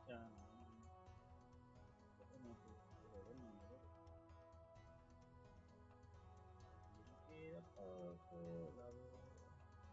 Ya, no sé, pero bueno, a ver, queda poco, la verdad.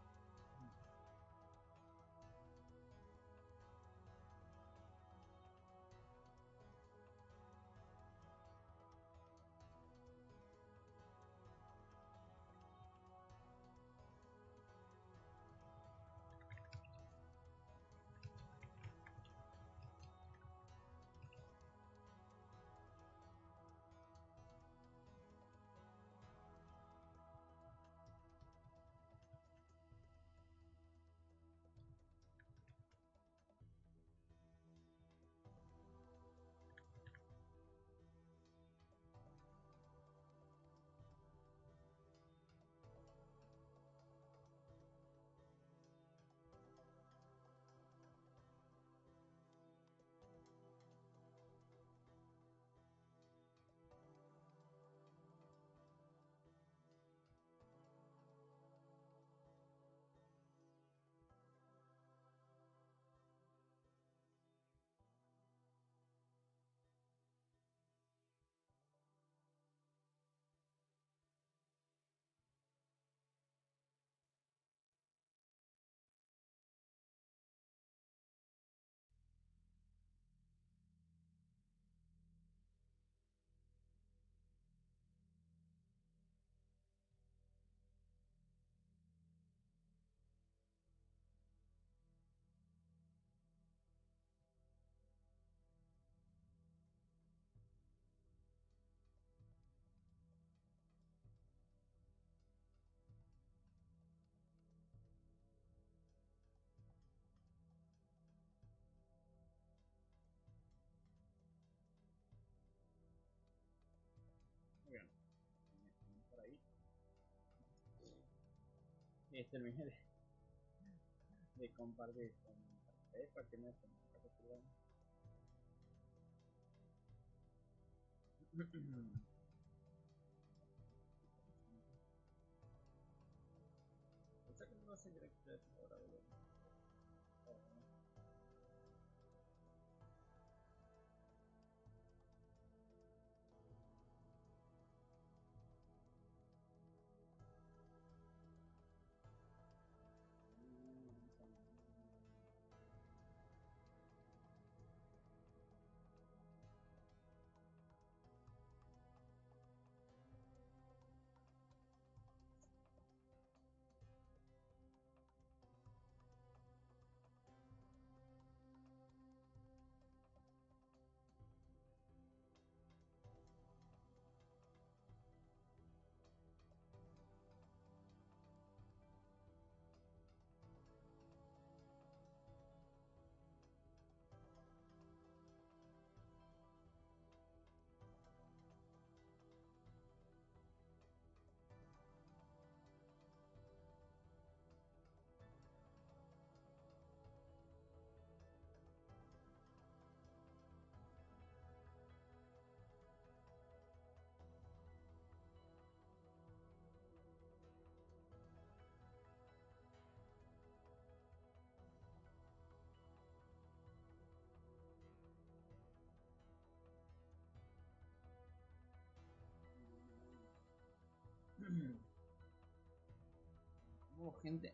Muy bien, por ahí. Terminé de compartir con para que me Pensé que no hacen directo ahora, boludo. Hubo gente.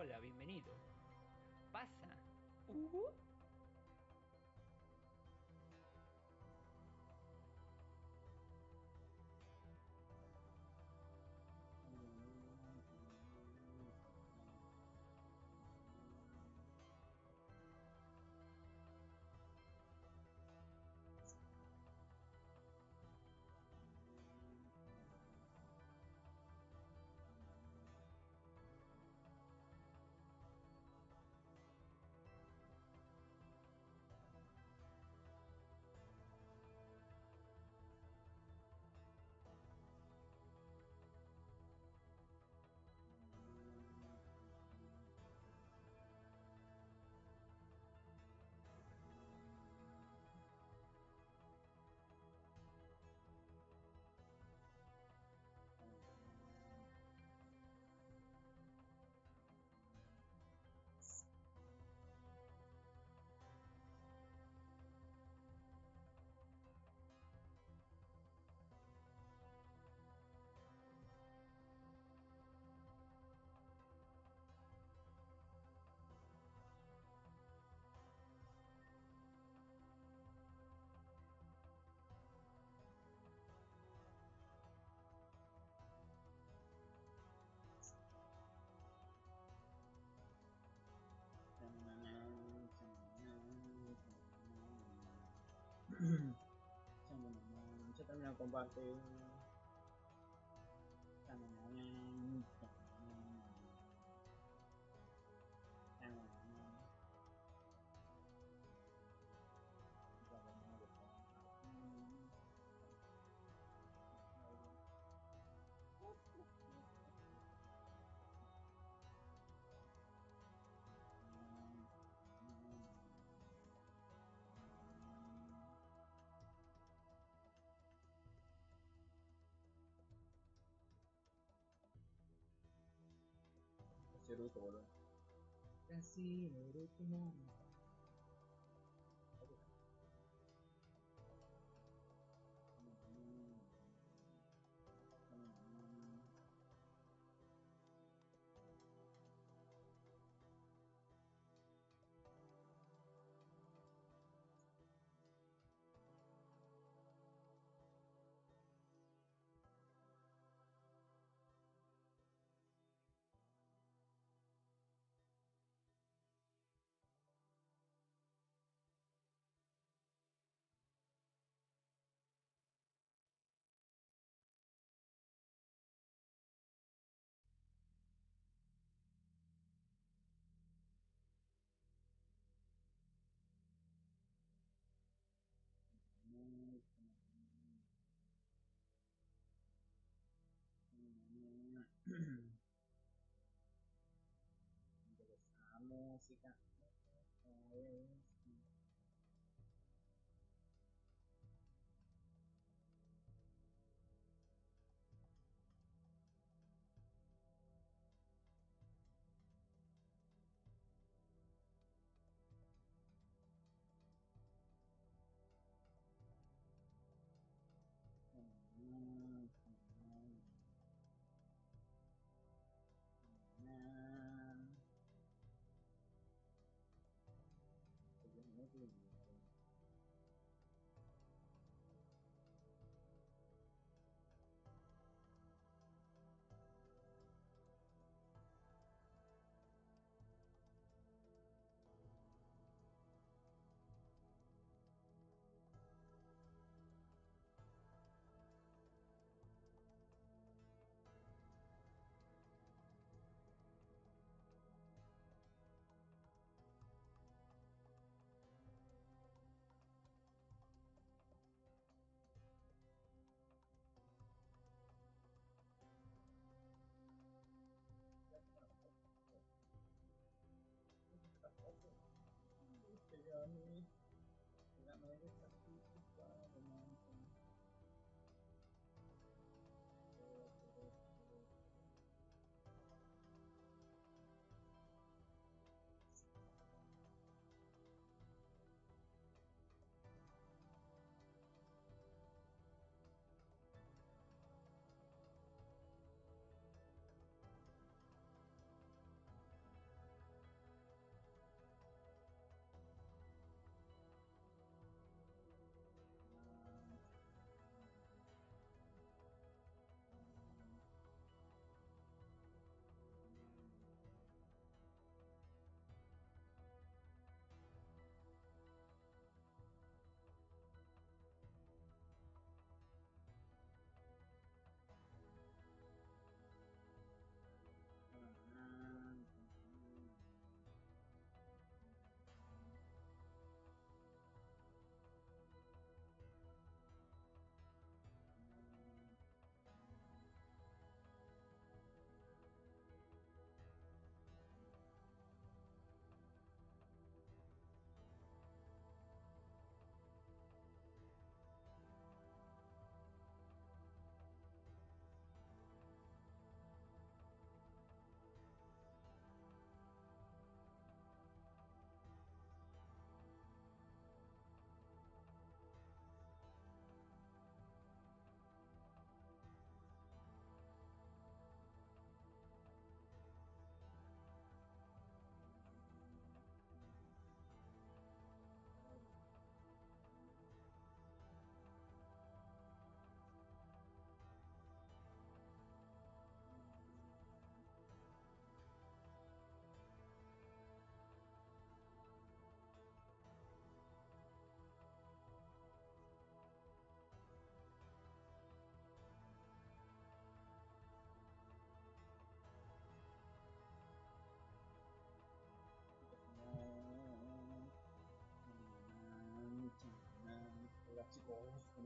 Hola, bienvenido. Pasa. Saya termina compartir. Naruto boludo. Casi Naruto no. Esa música.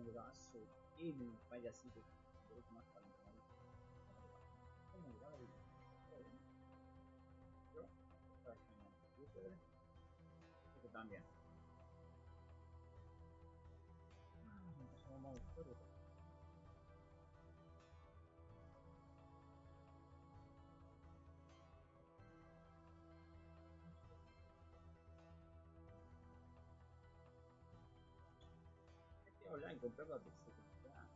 brazo, el payasito, creo que más para ¿cómo le va a ir? Yo, para que no, ustedes, porque también. Entonces vamos a buscar otra. Este online comprar la PC que está.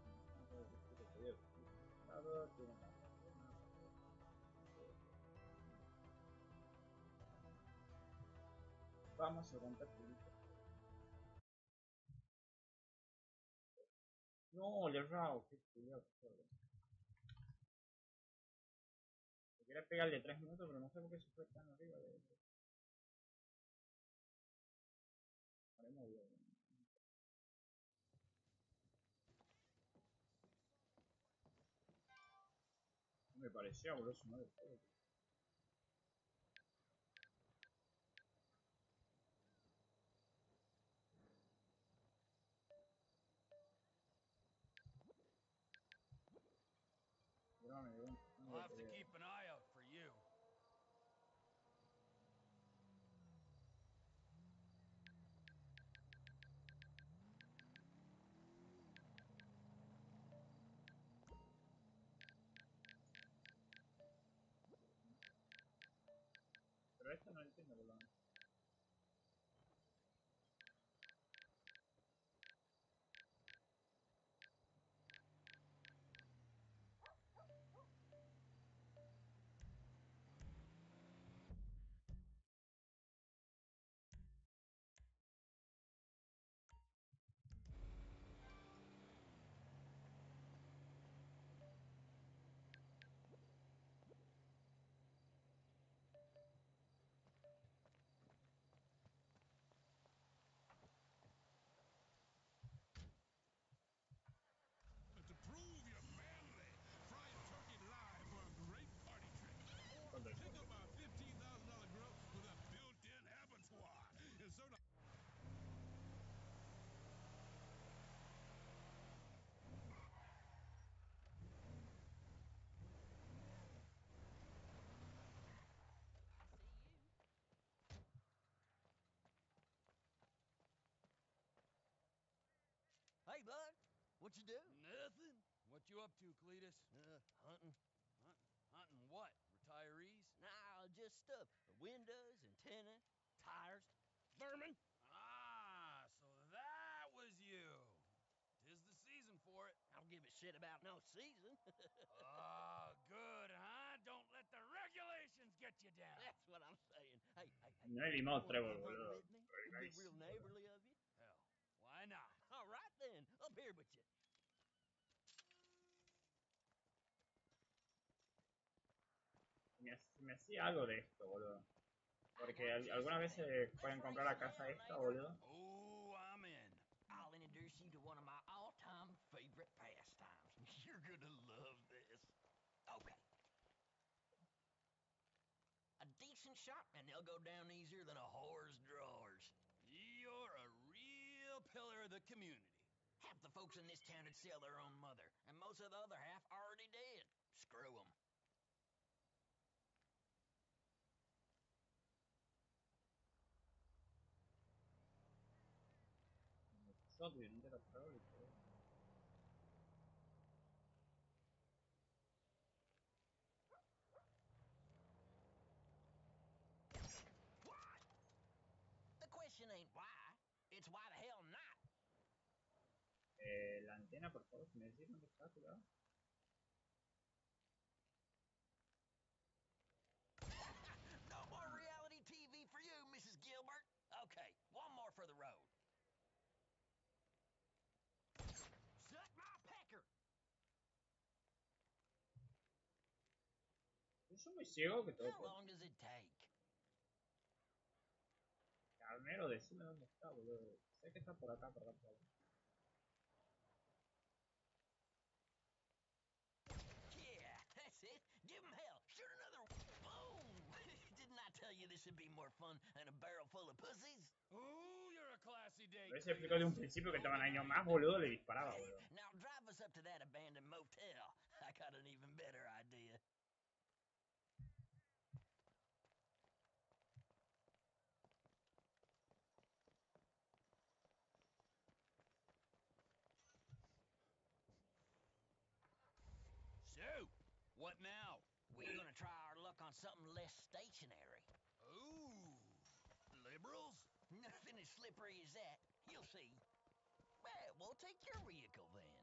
Vamos a contar publica. No, le errado, qué cuidado. Quería pegarle 3 minutos, pero no sé por qué se fue tan arriba de eso. Haremos bien. Me parecía, boludo, su madre. I'll have to keep an eye out for you. Pero esto no entiendo, boludo. To prove you're manly, fry a turkey live for a great party trick. Or pick up our $15,000 grill with a built-in abattoir. And so Hey, bud, what you do? Nothing. What you up to, Cletus? Hunting. Hunting what? Retirees? Nah, just stuff. Windows, antenna, tires, vermin. Ah, so that was you. 'Tis the season for it. I don't give a shit about no season. Ah, good, huh? Don't let the regulations get you down. That's what I'm saying. Hey, No hay limado wanna Trevor, come hunting boludo. with me? It'd be real neighborly of you. Hell, why not? All right then, up here with you. Me hacía algo de esto, boludo. Porque algunas veces pueden comprar la casa esta, boludo. Oh, I'm in. I'll introduce you to one of my all-time favorite pastimes. You're gonna love this. Okay. A decent shot, and they'll go down easier than a whore's drawers. You're a real pillar of the community. Half the folks in this town would sell their own mother, and most of the other half already dead. Screw them. Yo tuvieron que capturar y todo. Why? The question ain't why. It's why the hell not. La antena, por favor, si me decís dónde está, cuidado. No more reality TV for you, Mrs. Gilbert. Okay, one more for the road. Suck my pecker. Yo soy muy ciego que todo. How long does it take? Carnero, decime dónde está, boludo. Sé que está por acá, por acá, por acá. Yeah, that's it. Give him hell. Shoot another. Boom! Didn't I tell you this should be more fun than a barrel full of pussies. Ooh, you're a classy date. Lo hubiese explicado de un principio que estaban años más, boludo, le disparaba, boludo. Now drive us up to that abandoned motel. I got an even better idea. So, what now? We're gonna try our luck on something less stationary. Ooh, liberals? Nothing as slippery as that. You'll see. Well, we'll take your vehicle then.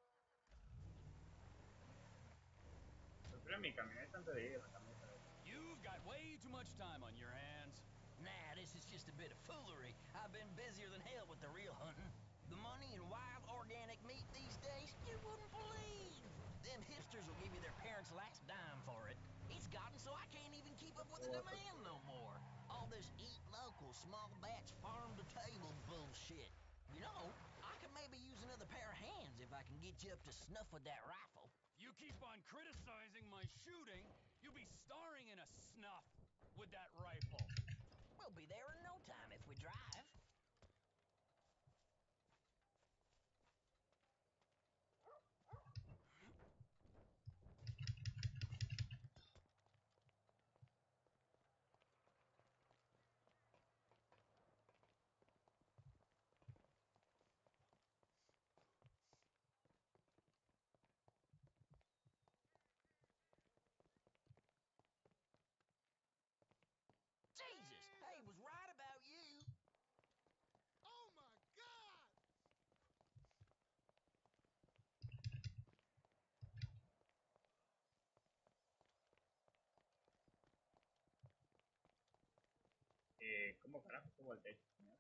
Prefiero mi camioneta antes de ir a la camioneta. You've got way too much time on your hands. Nah, this is just a bit of foolery. I've been busier than hell with the real hunting. The money in wild organic meat these days, you wouldn't believe. Them hipsters will give you their parents' last dime for it. It's gotten so I can't even keep up with the demand no more. All this eat local, small batch, farm to table bullshit. You know, I could maybe use another pair of hands if I can get you up to snuff with that rifle. You keep on criticizing my shooting, you'll be starring in a snuff with that rifle. We'll be there in no time if we drive. Jesus, I was right about you. Oh my God! ¿Cómo carajo subo al techo, señor?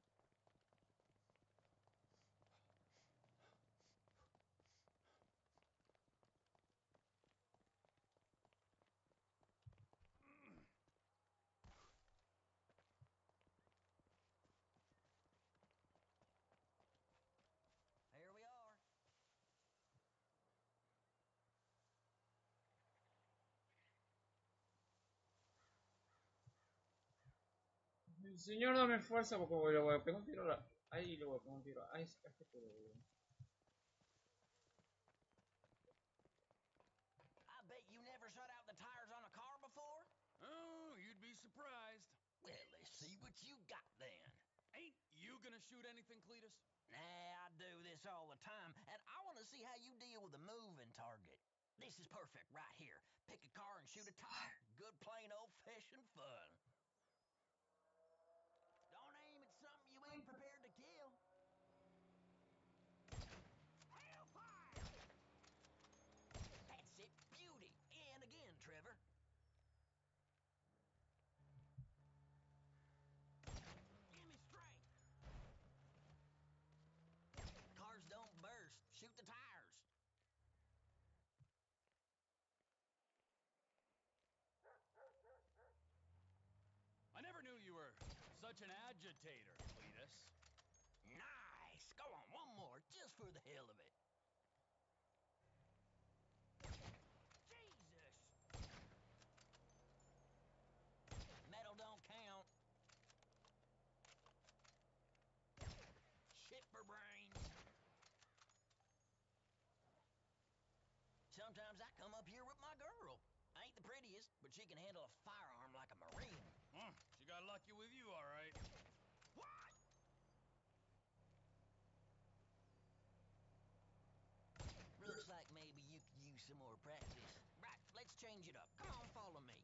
Here we are. Señor, dame fuerza porque le voy a pegar un tiro a la... Ahí le voy a pegar un tiro. Ahí sacaste todo, boludo. I bet you never shut out the tires on a car before? Oh, you'd be surprised. Well, let's see what you got then. Ain't you gonna shoot anything, Cletus? Nah, I do this all the time, and I want to see how you deal with a moving target. This is perfect right here. Pick a car and shoot a tire. Good plain old-fashioned fun. Don't aim at something you ain't prepared to kill. Hellfire! That's it, beauty. And again, Trevor. Give me strength. Cars don't burst. Shoot the tires. I never knew you were such an agitator, Cletus. Nice. Go on, one more, just for the hell of it. Jesus! Metal don't count. Shit for brains. Sometimes I come up here with my girl. I ain't the prettiest, but she can handle a firearm like a Marine. She got lucky with you, all right. What? Looks like maybe you could use some more practice. Right, let's change it up. Come on, follow me.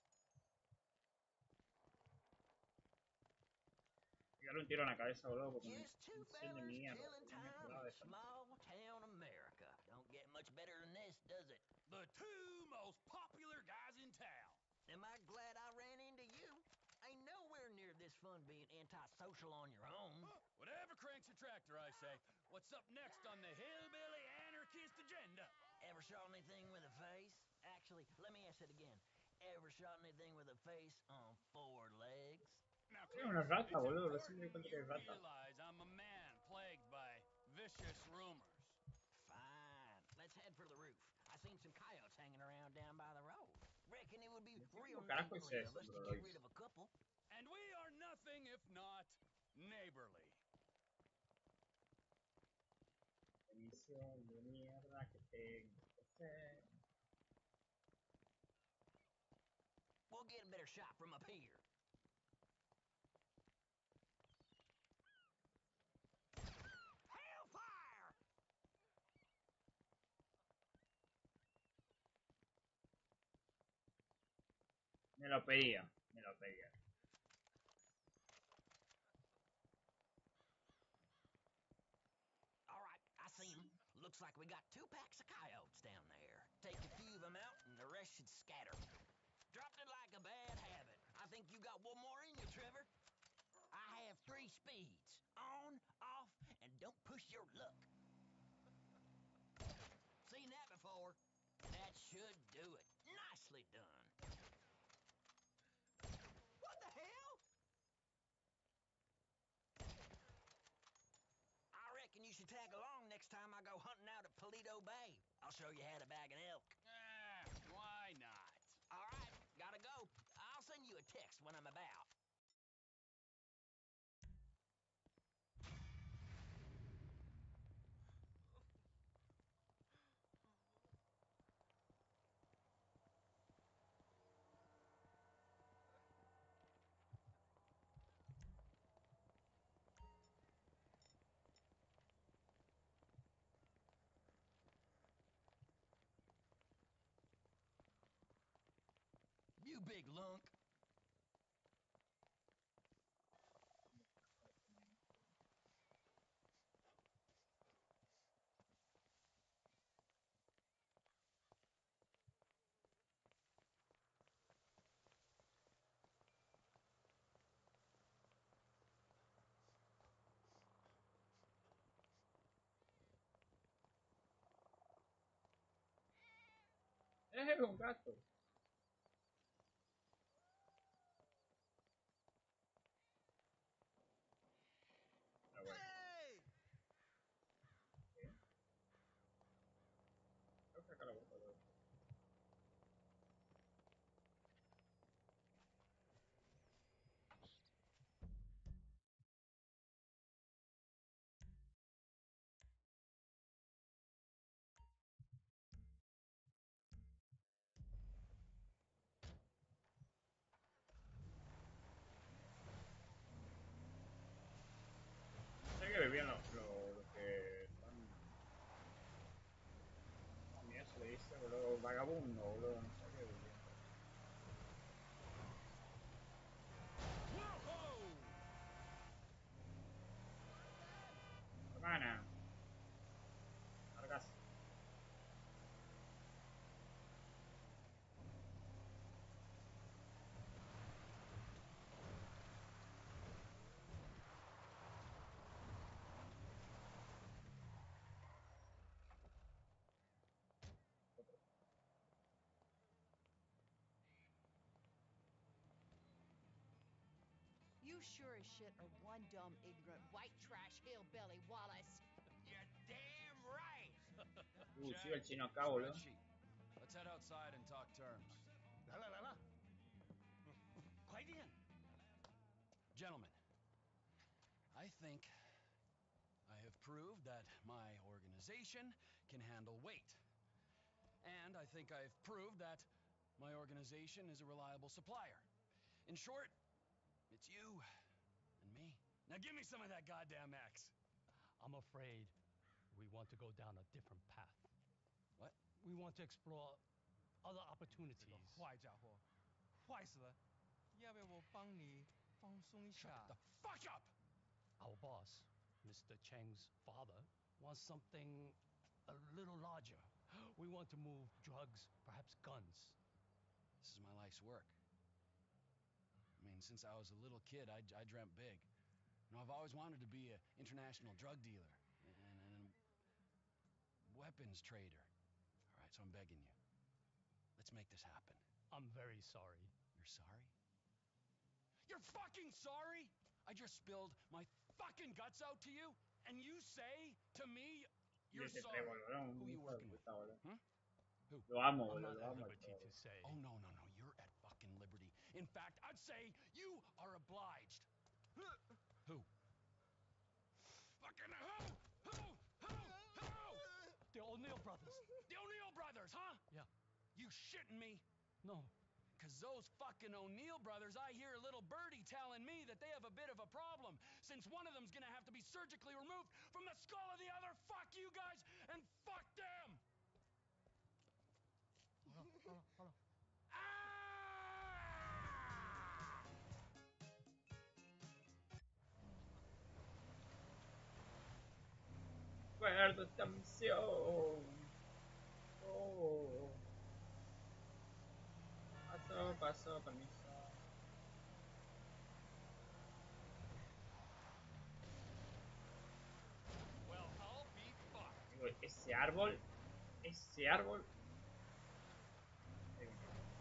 Pegarle un tiro en la cabeza, boludo, porque me Just two misión de fellas mierda. killing No me time acordaba in de esta. small town America. Don't get much better than this, does it? The two most popular guys in town. Am I glad I ran into you? Ain't nowhere near this fun being antisocial on your own. Whatever cranks your tractor, I say. What's up next on the hillbilly anarchist agenda? Ever shot anything with a face? Actually, let me ask it again. Ever shot anything with a face on 4 legs? Now, Es una Cletus, rata, it's boludo. Recién me di important cuenta que you es rata. realize I'm a man plagued by vicious rumors. Fine. Let's head for the roof. I seen some coyotes hanging around down by the road. Reckon it would would be ¿Cómo real carajo hice neighborly of eso, us to bro? Lo get hice. rid of a couple. And we are nothing if not neighborly. Misión de mierda que tengo que hacer. We'll get a better shot from up here. Hellfire! Me lo pedía, me lo pedía. All right, I see him. Looks like we got 2 packs of coyotes down there. Take a few of them out, and the rest should scatter. Dropped it like a bad habit. I think you got one more in you, Trevor. I have 3 speeds. On, off, and don't push your luck. Seen that before. That should do it. Nicely done. What the hell? I reckon you should tag along next time I go hunting out at Paleto Bay. I'll show you how to bag an elk. Why not? All right, gotta go. I'll send you a text when I'm about. You big lunk. Un gato. Ah, bueno. Creo que acá la boca, bro. Sé que vivían los que están. Mira, se le dice, boludo, vagabundo, boludo. No sé qué vivían. Hermana. Largas. You sure as shit are one dumb, ignorant, white trash hillbilly, Wallace. You're damn right. Sigue el chino acá, boludo. Spreadsheet. Let's head outside and talk terms. 来了来了， 快点! Gentlemen, I think I have proved that my organization can handle weight. And I think I've proved that my organization is a reliable supplier. In short, it's you and me. Now give me some of that goddamn X. I'm afraid we want to go down a different path. What? We want to explore other opportunities. 坏家伙，坏死了！要不要我帮你放松一 Shut 下 the？ fuck up! Our boss, Mr. Cheng's father, wants something a little larger. We want to move drugs, perhaps guns. This is my life's work. I mean, since I was a little kid, I dreamt big. You know, I've always wanted to be an international drug dealer and a weapons trader. All right, so I'm begging you. Let's make this happen. I'm very sorry. You're sorry? You're fucking sorry? I just spilled my fucking guts out to you, and you say to me, Y you're ese sorry. trébol, boludo. Who Un are you hijo de working with? puta, boludo. Hmm? Who? Lo amo, I'm boludo. not Lo at amo. liberty to say. Oh, no. You're at In fact, I'd say you are obliged. Who? Fucking who? The O'Neill brothers. The O'Neill brothers, huh? Yeah. You shitting me? No. Cause those fucking O'Neill brothers, I hear a little birdie telling me that they have a bit of a problem, since one of them's gonna have to be surgically removed from the skull of the other. Fuck you guys, and fuck them! Hold on. Ah! Guarda atención. Oh. Paso, permiso. Well, I'll be fucked. Digo, ese árbol. Ese árbol. Ahí viene.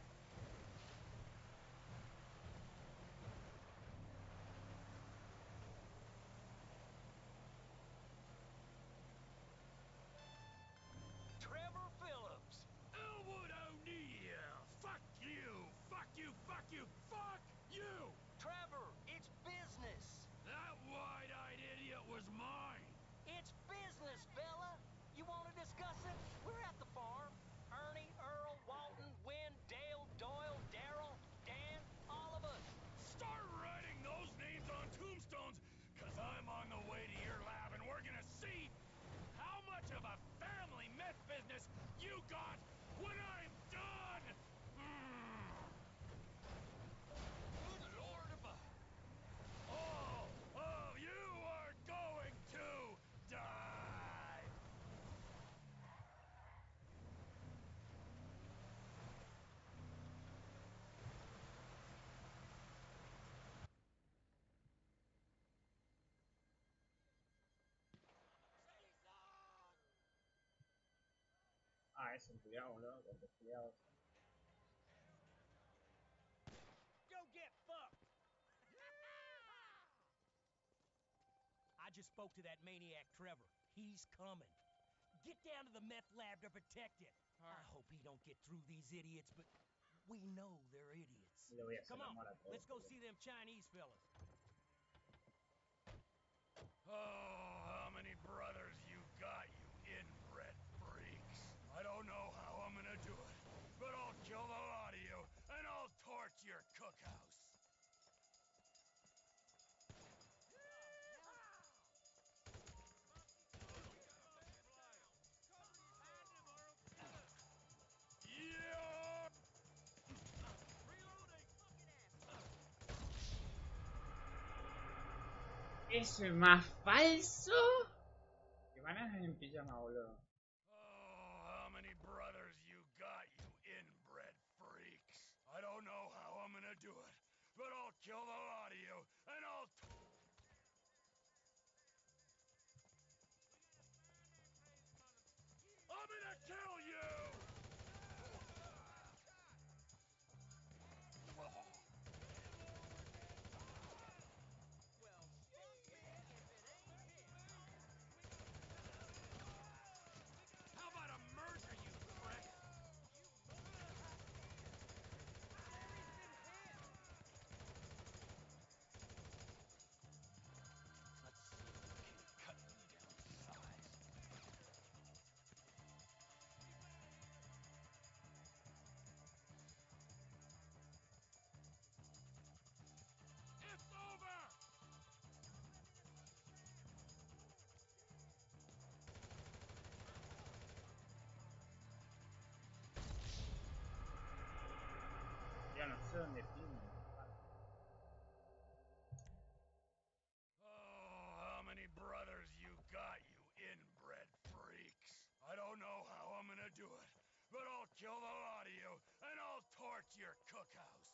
Trevor Phillips. Elwood O'Neill! Fuck you! Fuck you! Fuck you! Fuck you! Trevor, it's business. That wide-eyed idiot was mine! It's business, fella. You want to discuss it? We're at the farm. Ernie, Earl, Walton, Wynn, Dale, Doyle, Darrell, Dan, all of us. Start writing those names on tombstones, cause I'm on the way to your lab and we're gonna see how much of a family meth business you got when I'm done! Good Lord above. All of you are going to die! Ah, es un cuidado, boludo. Con los cuidados. Go get fucked. I just spoke to that maniac Trevor. He's coming. Get down to the meth lab to protect it. I hope he don't get through these idiots, but we know they're idiots. Le voy a hacer Come on, amor a todos. let's go see them Chinese fellas. Oh, how many brothers you got, you inbred freaks? I don't know how I'm gonna do it, but I'll kill the lot of you, and I'll torch your cookhouse. Yeah! Eso es más falso. Que van a en pijama, boludo. Oh, how many brothers you got, you inbred freaks? I don't know how I'm gonna do it, but I'll kill the lot of you, and I'll... I'm gonna kill you! How about a merger, you prick? Let's see if we can cut them down to size. It's over! Ya no sé dónde pingo. Oh, how many brothers you got, you inbred freaks? I don't know how I'm gonna do it, but I'll kill the lot of you, and I'll torch your cookhouse.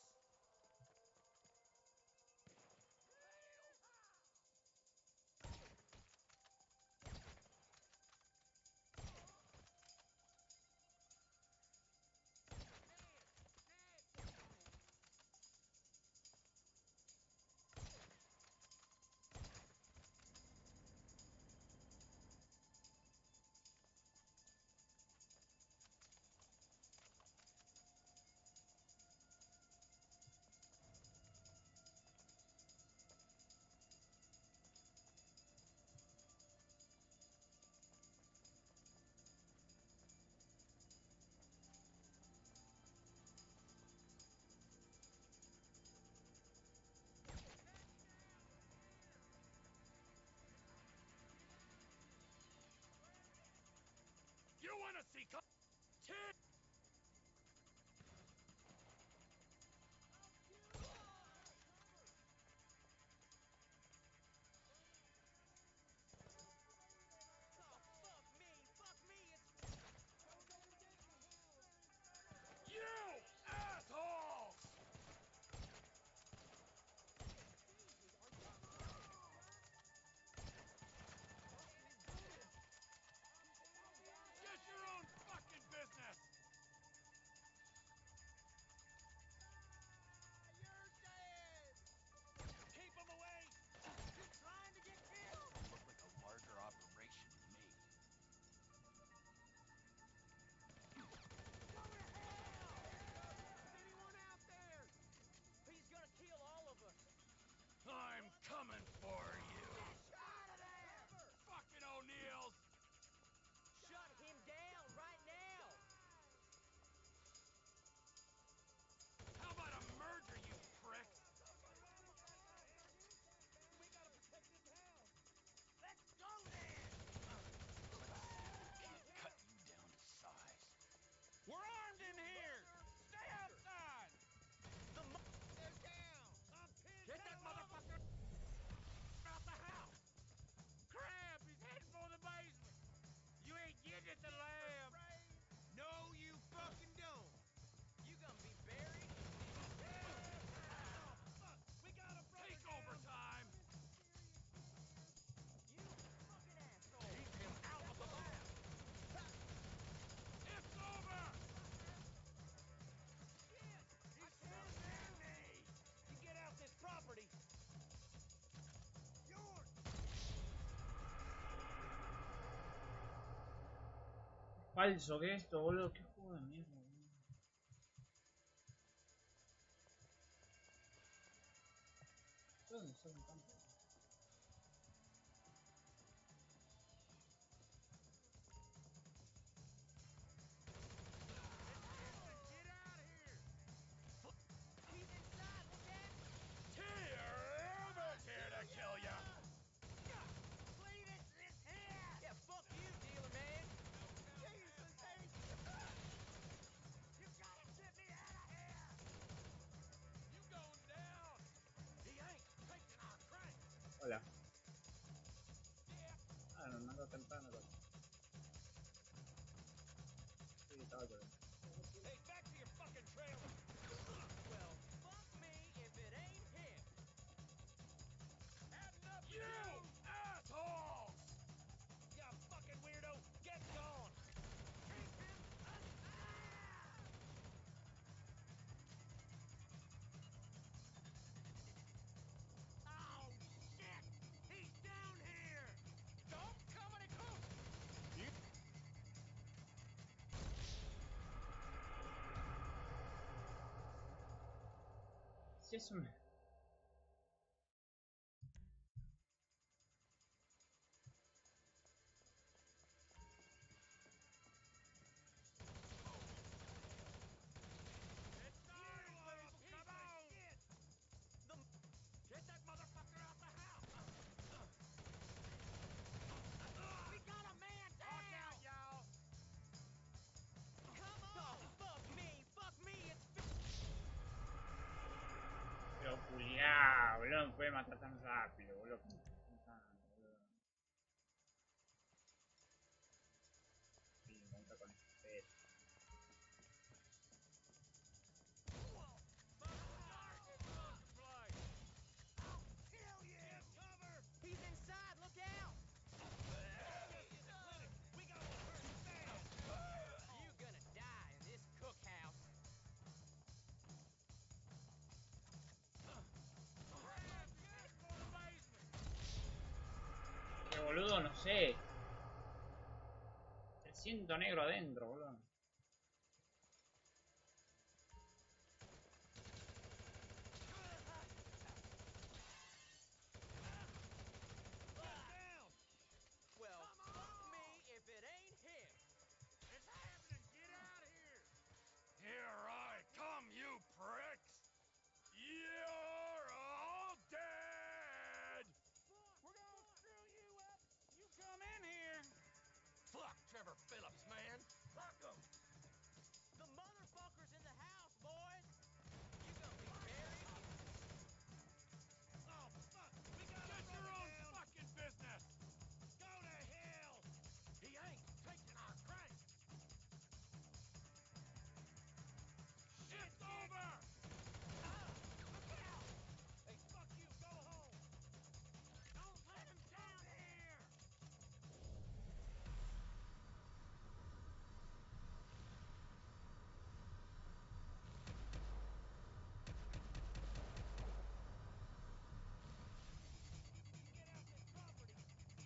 falso que esto, boludo. Qué juego de mierda, boludo. ¿Dónde son tantos? Here to kill ya! Cletus is here! Yeah, fuck you, dealer man! Jesus H! You gotta get me out of here! You going down! He ain't taking our crank! Hola. Ah, me mandó temprano. Sí, estaba por ahí. Hey, back to your fucking trailer! Well, fuck me if it ain't him! Had enough you assholes! You fucking weirdo! Get gone! Keep him Oh, shit! He's down here! Don't come any close! Sí, es un... It's time, people! Come on! Get that motherfucker out the house! We got a man down! Watch out, y'all! Come on! Oh, fuck me, it's... Pero culiao, boludo, no me puede matar tan rápido, boludo. Sí, me gusta con este pez. He's inside, look out! You gonna die in this cookhouse. Que boludo, no sé. 300 negro adentro, boludo. Well, fuck me if it ain't him. It's happening! Get out of here! Here I come, you pricks! You're all dead! We're gonna screw you up! You come in here! Fuck Trevor Phillips, man! Fuck him! The motherfucker's in the house, boys. You gonna be buried? Oh, fuck! We gotta get your own fucking business! Go to hell! He ain't taking our crank! It's over! Look out! Hey, fuck you! Go home! Don't let him down here! Get out this property!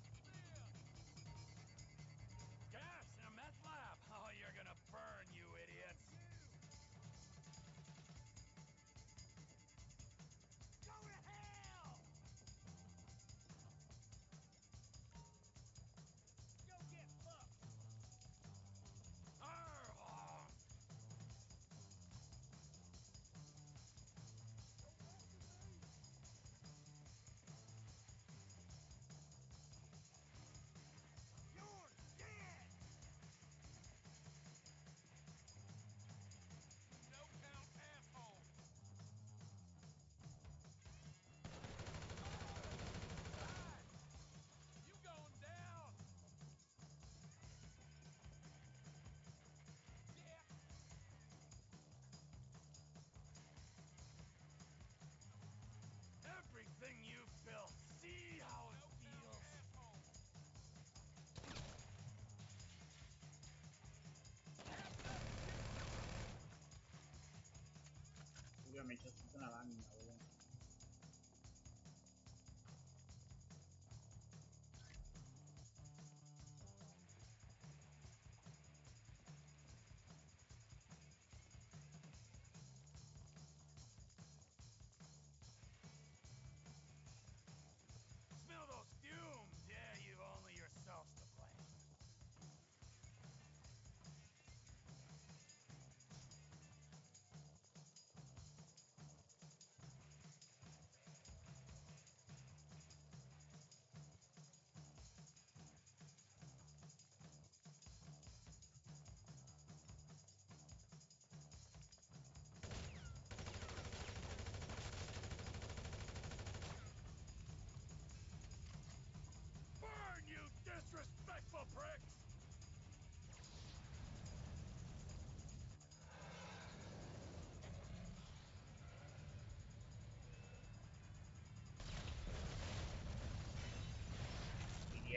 Gas in a meth lab! Oh, you're gonna burn, you idiots! Go to hell! Go get fucked! Arrgh! You're dead! No count asshole! You going down! Yeah! Everything you've built, see how it feels! Julio me echó una banda, boludo.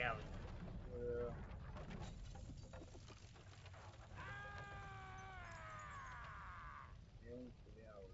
diablo. Bien, diablo.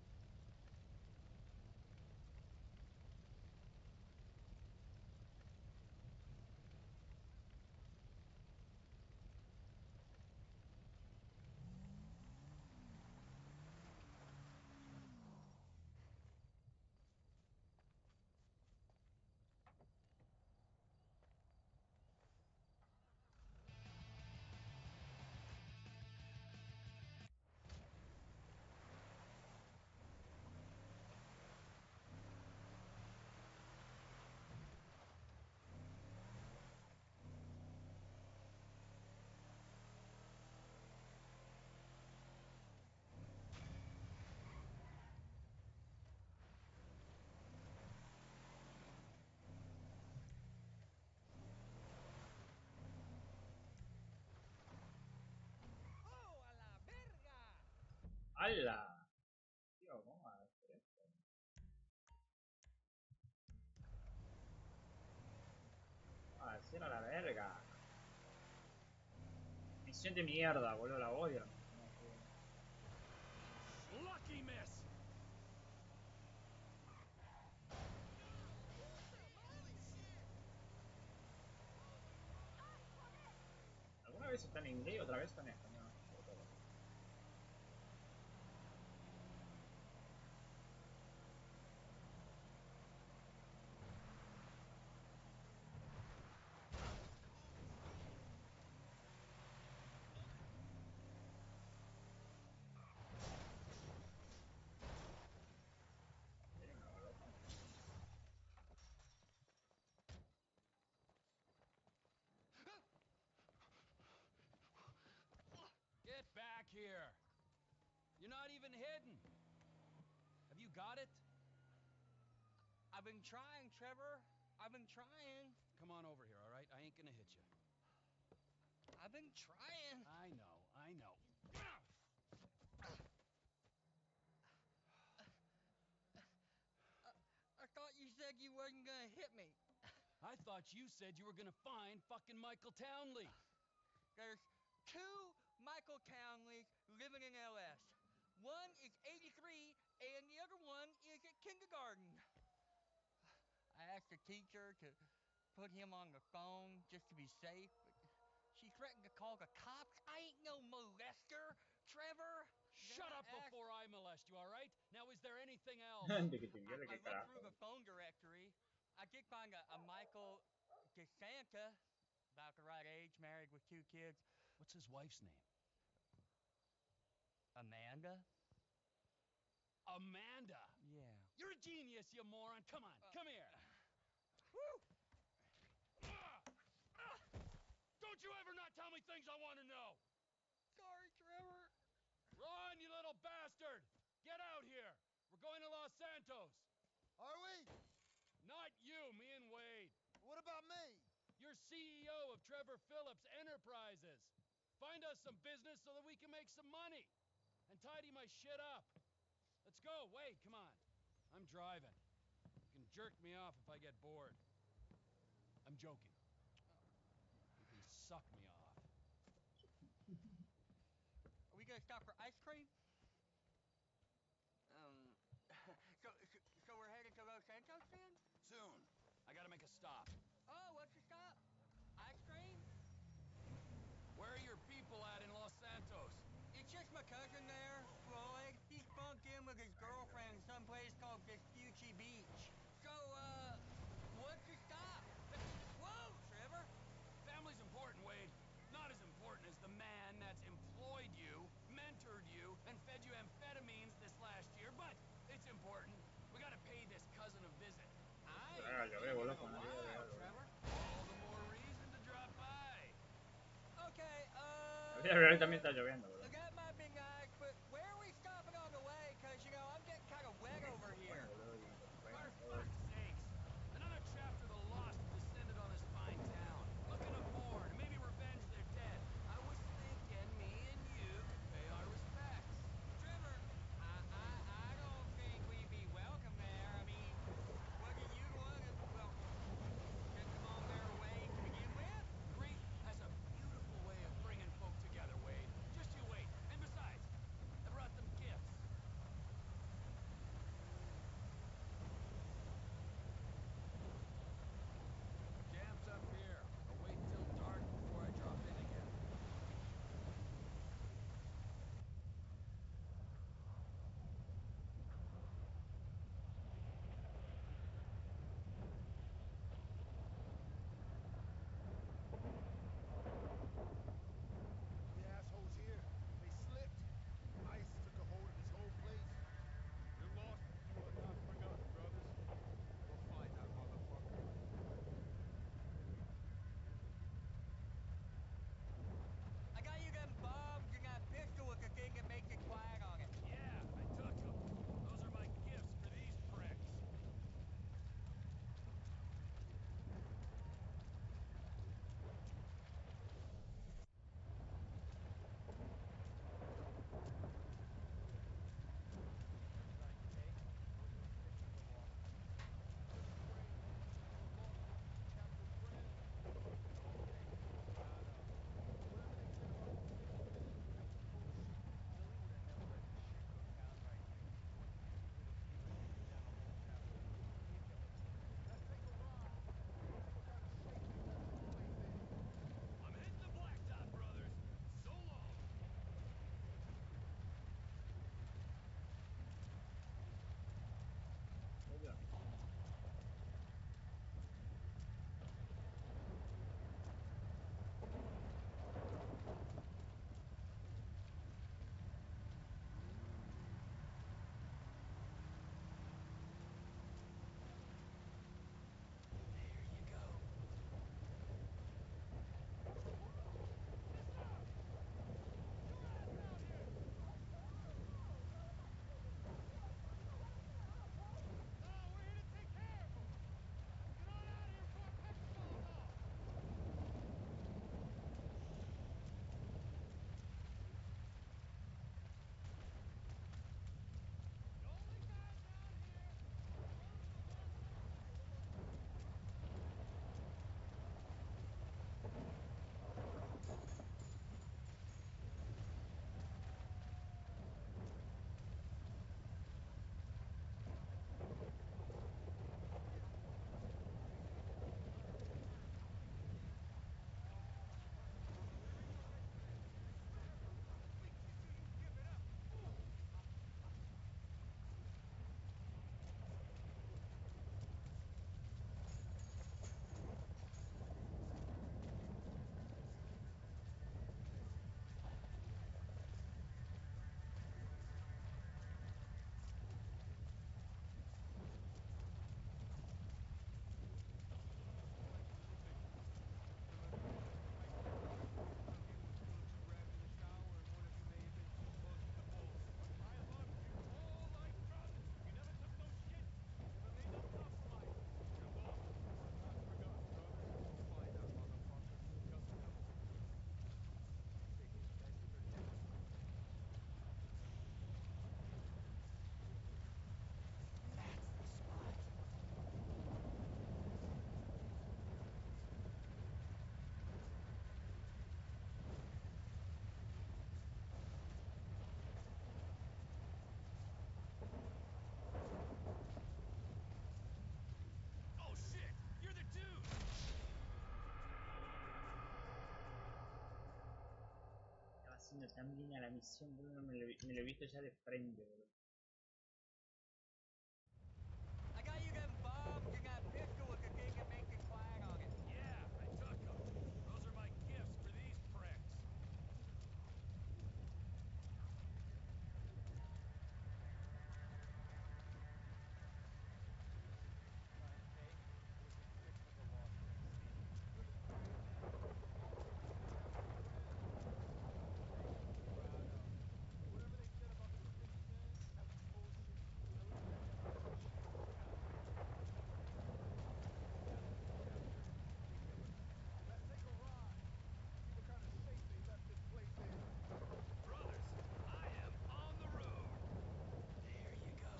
¡Hala! Tío, ¿cómo va a hacer esto? ¿Cómo va a decir a la verga? Misión de mierda, boludo, la odio. Lucky miss. Alguna vez está en inglés y otra vez está en español. Sobre todo. Get back here! You're not even hidden! Have you got it? I've been trying, Trevor. I've been trying. Come on over here, all right? I ain't gonna hit you. I've been trying. I know, I know. I thought you said you wasn't gonna hit me. I thought you said you were gonna find fucking Michael Townley. There's two Michael Townleys living in LS. One is 83, and the other one is at kindergarten. I asked the teacher to put him on the phone just to be safe, but she threatened to call the cops. I ain't no molester, Trevor. Shut up before I molest you, all right? Now, is there anything else? De que te I viole, qué looked carajo. through the phone directory. I did find a Michael DeSanta, about the right age, married with 2 kids. What's his wife's name? Amanda? Amanda! Yeah. You're a genius, you moron! Come on, come here! Woo! Don't you ever not tell me things I want to know! Sorry, Trevor. Ron, you little bastard! Get out here! We're going to Los Santos! Are we? Not you, me and Wade. What about me? You're CEO of Trevor Phillips Enterprises. Find us some business so that we can make some money. And tidy my shit up. Let's go, Wade, come on. I'm driving. You can jerk me off if I get bored. I'm joking. You can suck me off. Are we gonna stop for ice cream? So we're headed to Los Santos then? Soon. I gotta make a stop. Oh, what's the stop? Ice cream? Where are your people at in Los Santos? It's just my cousin there, Floyd. He's bunked in with his girlfriend someplace called Vespucci Beach. So, what's the stop? Whoa, Trevor! Family's important, Wade. Not as important as the man that's employed you, mentored you, and fed you amphetamines this last year, but it's important. We gotta pay this cousin a visit. I Ah, ain't yo seen veo, you boludo, in a con la vida while, real, boludo. Trevor. All the more reason to drop by. Okay, La vida real también está lloviendo, boludo. that might be nice, but where are we stopping on the way? Because, you know, I'm getting kind of wet over Bueno, here. boludo, y con For vainas todo. fuck's sakes! Another chapter of the Lost descended on this fine town, looking to mourn, maybe revenge their dead. I was thinking me and you could pay our respects. Trevor, I don't think we'd be welcome there. I mean, wasn't you the one that, well, sent them on their way to siendo tan bien a la misión, boludo, me lo he visto ya de frente, boludo. I got you them bombs and that pistol with the thing that makes it clang on it. Yeah, I took them. Those are my gifts for these pricks. Brothers, I am on the road. There you go.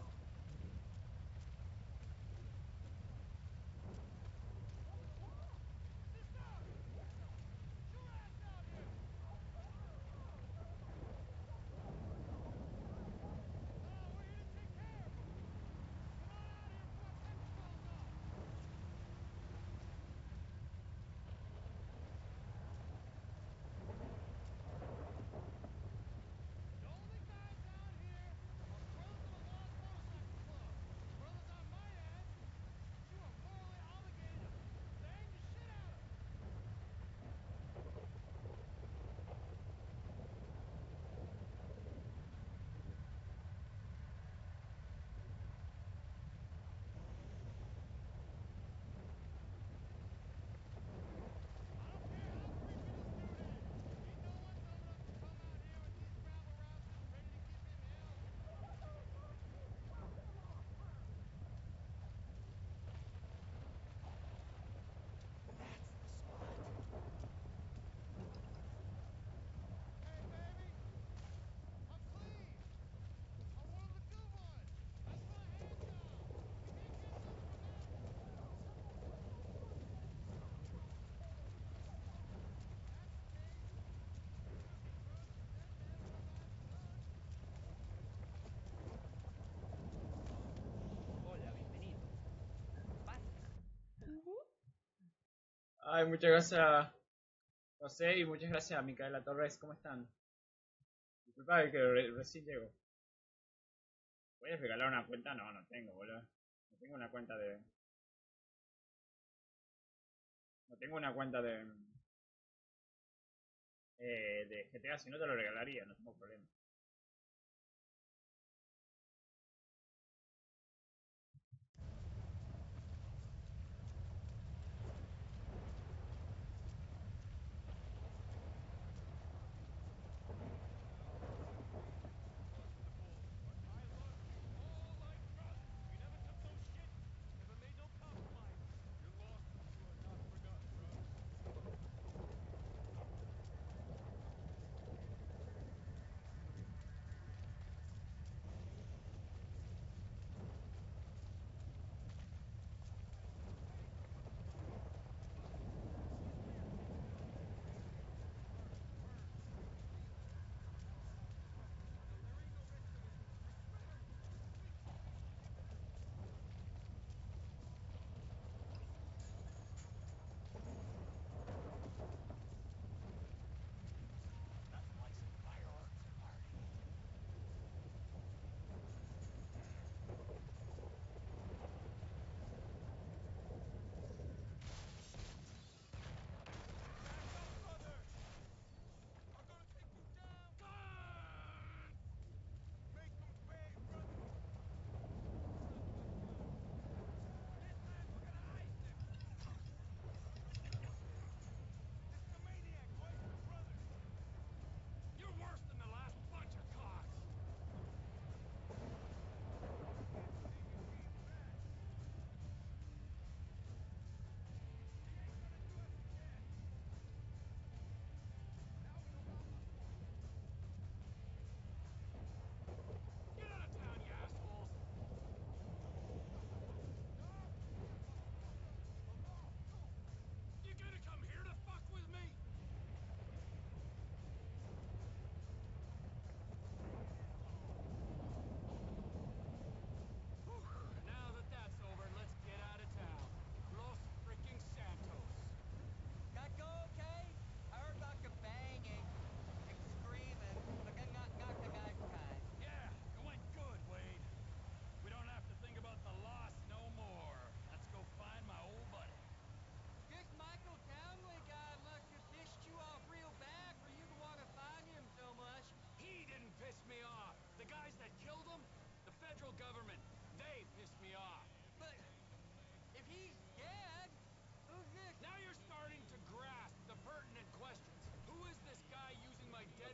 Hola, bienvenido. Pase. Ay, muchas gracias, José, y muchas gracias a Micaela Torres. ¿Cómo están? Disculpa que recién llego. ¿Puedes regalar una cuenta? No, no tengo, boludo. No tengo una cuenta de... No tengo una cuenta de GTA, si no te lo regalaría, no tengo problema.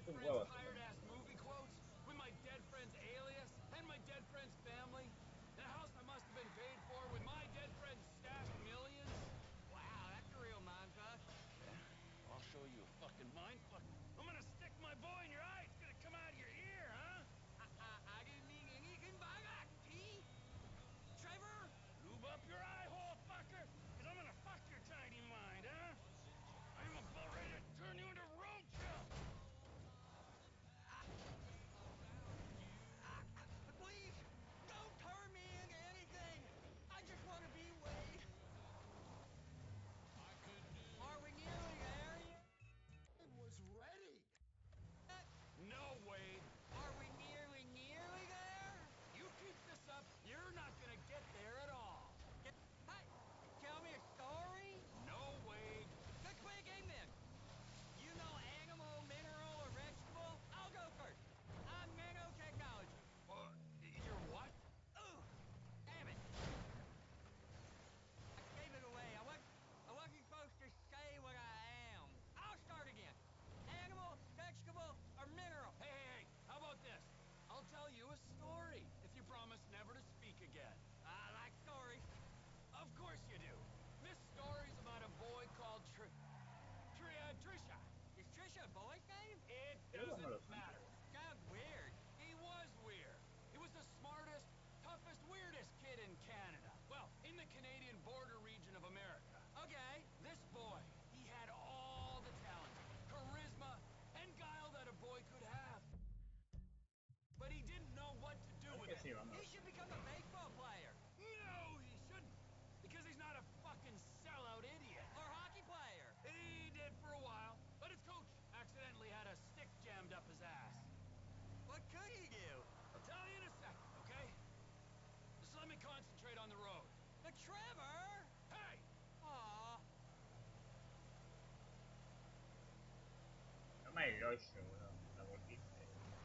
un friend's huevo. tired-ass movie quotes with my dead friend's alias and my dead friend's family. In a house that must have been paid for with my dead friend's stashed millions. Wow, that's a real mindfuck. Yeah, I'll show you a fucking mindfuck. I'm gonna stick my boy in your eye. It's gonna come out of your ear, huh? I didn't mean anything by that, T. Trevor? Lube up your eye hole, fucker, because I'm gonna fuck your tiny mind, huh? I'm about ready to turn you into roadkill. Please, don't turn me into anything. I just want to be Wade. Are we nearly there yet? I was ready. No, Wade. Are we nearly there? You keep this up, you're not gonna get there at all. Hey, tell me a story? No, Wade. Let's play a game then. You know animal, mineral, or vegetable? I'll go first. I'm nanotechnology. You're what? Ooh, damn it. I gave it away. I wasn't supposed to say what I am. I'll start again. Animal, vegetable, or mineral? Hey, how about this? I'll tell you a story if you promise never to speak again. I like stories. Of course you do. This story's about a boy called Trisha. Is Trisha a boy's name? It Creo que no lo doesn't sé. matter. Sounds weird. He was weird. He was the smartest, toughest, weirdest kid in Canada. Well, in the Canadian border region of America. Okay. This boy, he had all the talent, charisma, and guile that a boy could have. But he didn't know what to do Creo with que it. sí, vamos. He should become a baseball player. No, he shouldn't. Because he's not a fucking sellout idiot. Or hockey player. He did for a while, but his coach accidentally had a stick jammed up his ass. What could he do? I'll tell you in a second, okay? Just let me concentrate on the road. But Trevor! Hey! Aw. No me lo hice, boludo. La volviste.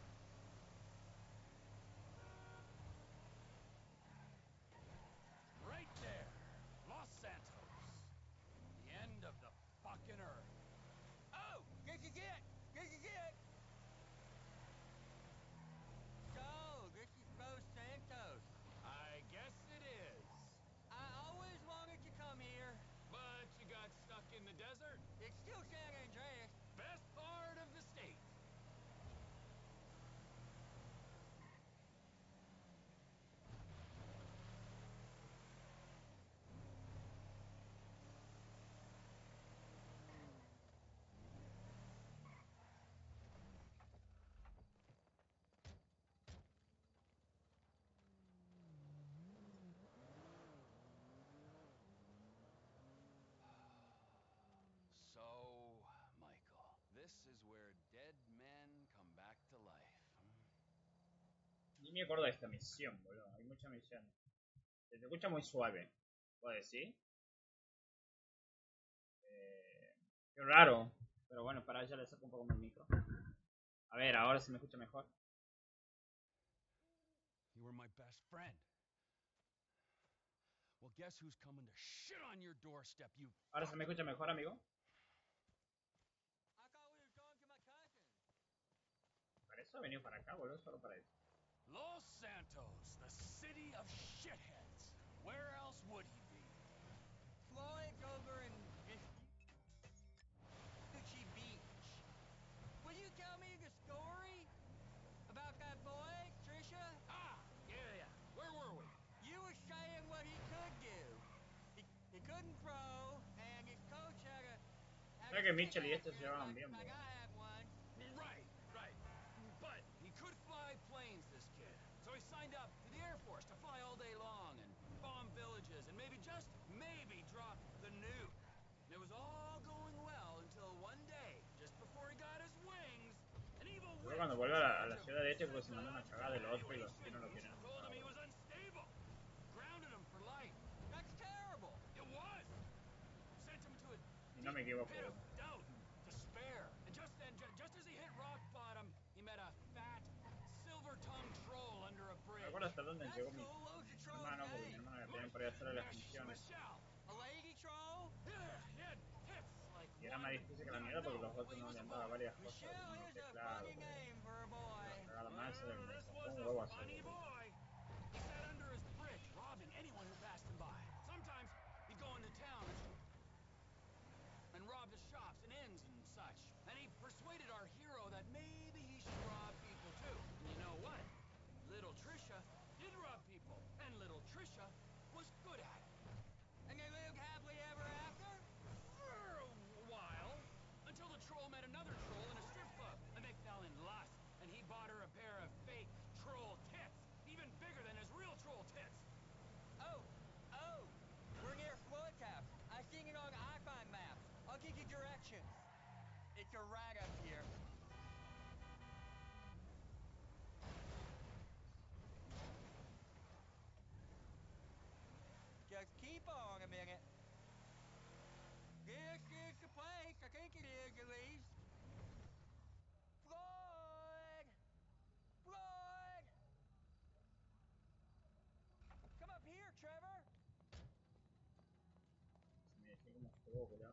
Right there. Los Santos. The end of the fucking earth. Oh! This is it! This is it! So, this is Los Santos. I guess it is. I always wanted to come here. But you got stuck in the desert. It's still San Andreas. Best part of the state. So, Michael, this is where dead men come back to life. Ni me acuerdo de esta misión, boludo. Hay muchas misiones. Se te escucha muy suave. ¿Puedo decir? Qué raro. Pero bueno, para ella le acerco un poco más el micro. A ver, ahora se me escucha mejor. You were my best friend. Well, guess who's coming to shit on your doorstep, you Ahora se me escucha mejor, amigo. I thought we were going to my cousin. Para eso he venido para acá, boludo. Solo para eso. Los Santos, the city of shitheads. Where else would he be? Floyd's over in Gucci Beach. Will you tell me the story about that boy, Trisha? Ah, yeah. Where were we? You were saying what he could do. He couldn't throw, and his coach had a Creo que Mitchell y este se llevaban bien, like boludo. I had one. Right. But he could fly planes, this kid. So he signed up to the Air Force to fly all day long and bomb villages and maybe, just maybe, drop the nuke. And it was all going well until one day, just before he got his wings, an evil Luego cuando vuelve a la ciudad de este, pues se manda una cagada del otro y los chinos lo quieren told asesinar, him he boludo. was unstable. Grounded him for life. That's terrible. It was. Sent him to a Y no me equivoco, pit of boludo. doubt, despair. And just then, just as he hit rock bottom, he met a fat, silver-tongued troll under a No bridge. recuerdo hasta dónde llegó mi Cool, what was the troll's hermano, porque mi name? hermano me pedían por ahí hacerle las misiones. Michelle. A lady troll? Yeah, he had tits like One Y era más difícil que la mierda porque los otros no le han dado varias cosas Michelle como is a teclado. funny name for a boy. La cagada más me This costó was un a huevo hacer, funny boludo. boy. He sat under his bridge, robbing anyone who passed him by. Sometimes he'd go into town and rob the shops and inns and such. And he persuaded our hero that maybe he should rob people too. And you know what? Little Trisha did rob people, and little Trisha was good at it. And they lived happily ever after? For a while, until the troll met another troll in a strip club, and they fell in lust, and he bought her a pair of fake troll tits, even bigger than his real troll tits. Oh, we're near Floydcap. I seen it on iFind maps. I'll give you directions. It's a right up here. Just keep on a minute. This is the place. I think it is, at least. Floyd! Floyd! Come up here, Trevor. Me dejé como estuvo, boludo.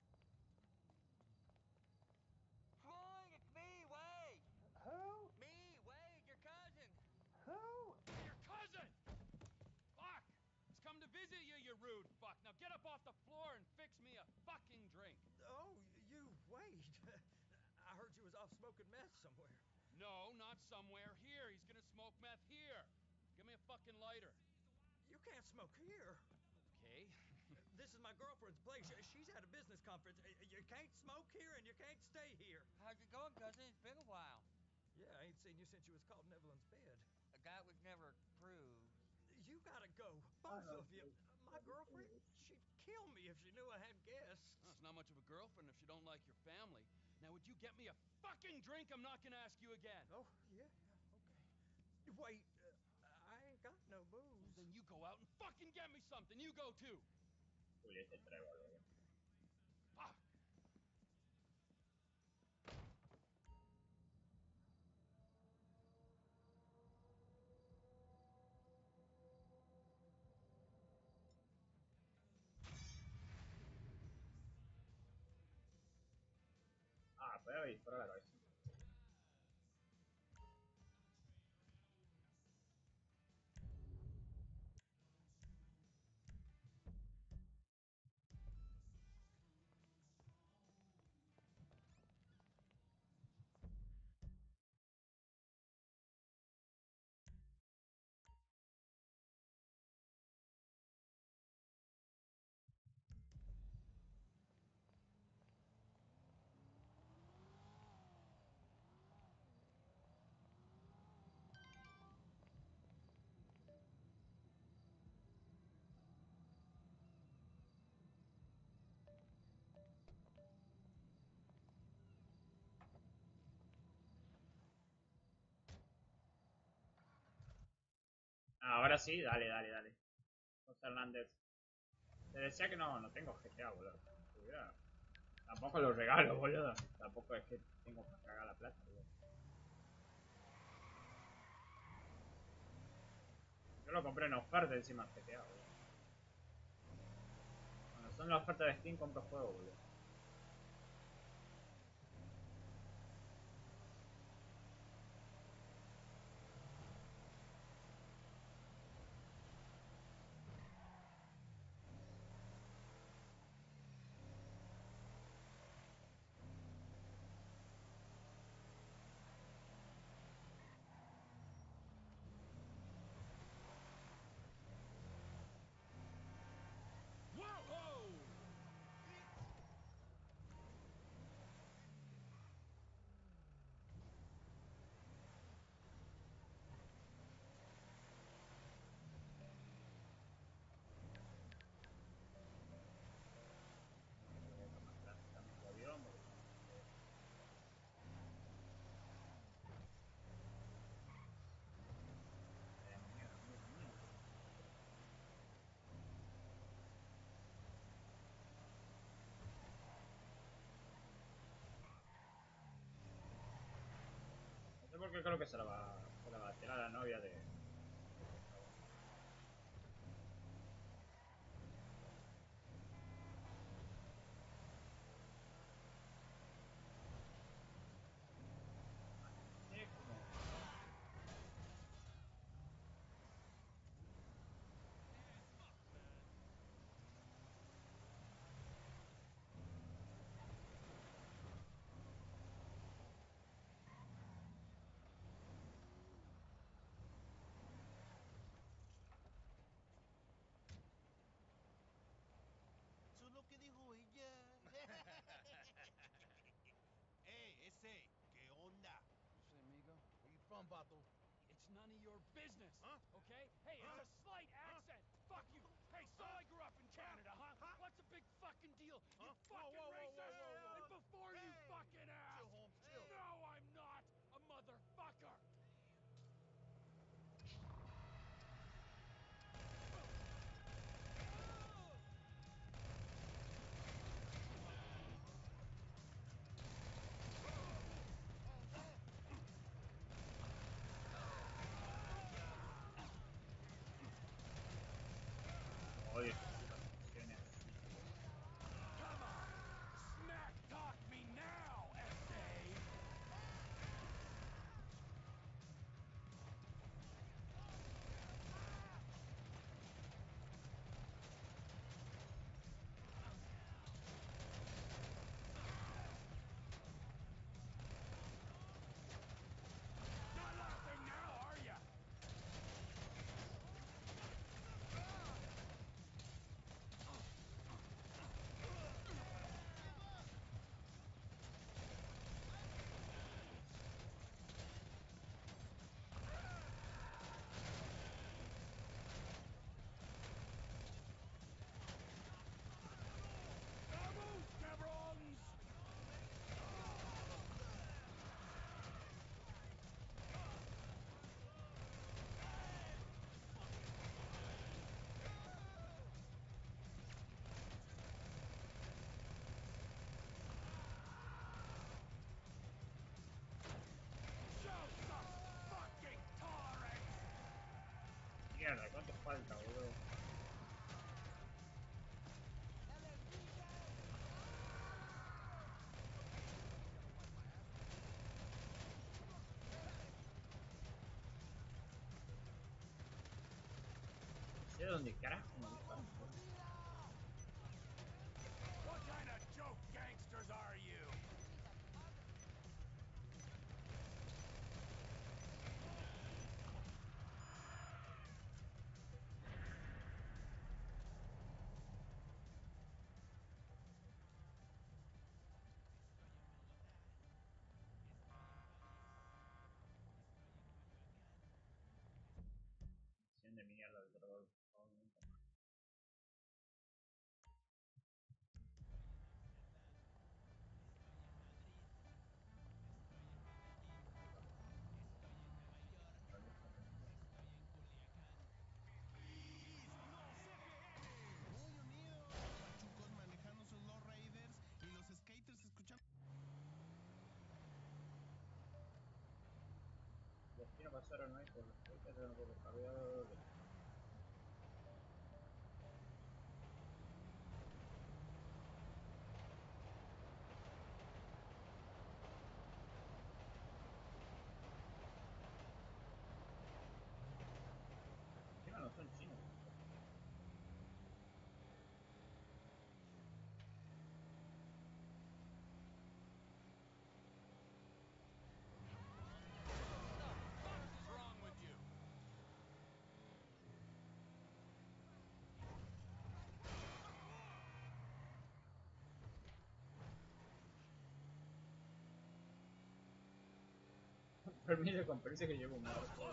Floyd, it's me, Wade. Who? Me, Wade, your cousin. Who? Your cousin! Fuck! He's come to visit you, you rude fuck. Now get up off the floor and fix me a fucking drink. Oh, you, Wade. I heard you was off smoking meth somewhere. No, not somewhere here. He's gonna smoke meth here. Give me a fucking lighter. You can't smoke here. Okay. This is my girlfriend's place. She's at a business conference. You can't smoke here and you can't stay here. How's it going, cousin? It's been a while. Yeah, I ain't seen you since you was caught in Evelyn's bed. That was never proved. You gotta go, both of you. My girlfriend, she'd kill me if she knew I had guests. Well, it's not much of a girlfriend if she don't like your family. Now, would you get me a fucking drink? I'm not gonna ask you again. Oh, yeah, okay. Wait, I ain't got no booze. Then you go out and fucking get me something. You go too. Julieta traigo, boludo. Fuck. Ah, puede disparar a la cabeza. Ahora sí, dale. José Hernández. Te decía que no tengo GTA, boludo. Tampoco lo regalo, boludo. Tampoco es que tengo que cagar la plata, boludo. Yo lo compré en oferta encima de GTA, boludo. Cuando son las ofertas de Steam compro juegos, boludo. No sé por qué creo que se la va a tirar a la novia de... say? ¿Qué onda? You say amigo? Where you from, Vato? It's none of your business. Huh? Okay? Hey, it's a slight accent. Fuck you. Hey, so I grew up in Canada, huh? What's the big fucking deal? You fucking racist! And before you fucking ask, Chill, Holmes, chill. no, I'm not a motherfucker. Odio estas situaciones. Come on, smack talk me now, SA. Not laughing now, are ya? Vamos, cabrons! Show some fucking tolerance! Mierda, ¿cuánto falta, boludo? No sé dónde carajo me disparan. What kind of joke gangsters are you? Acción de mierda del terror. Uy, unidos. Pachucos manejando sus low riders y los skaters escuchando. Los quiero pasar a no hay por los que tengo poco cargado. Encima no son chinos. What's wrong with you? Permite, parece que llevo un muerto.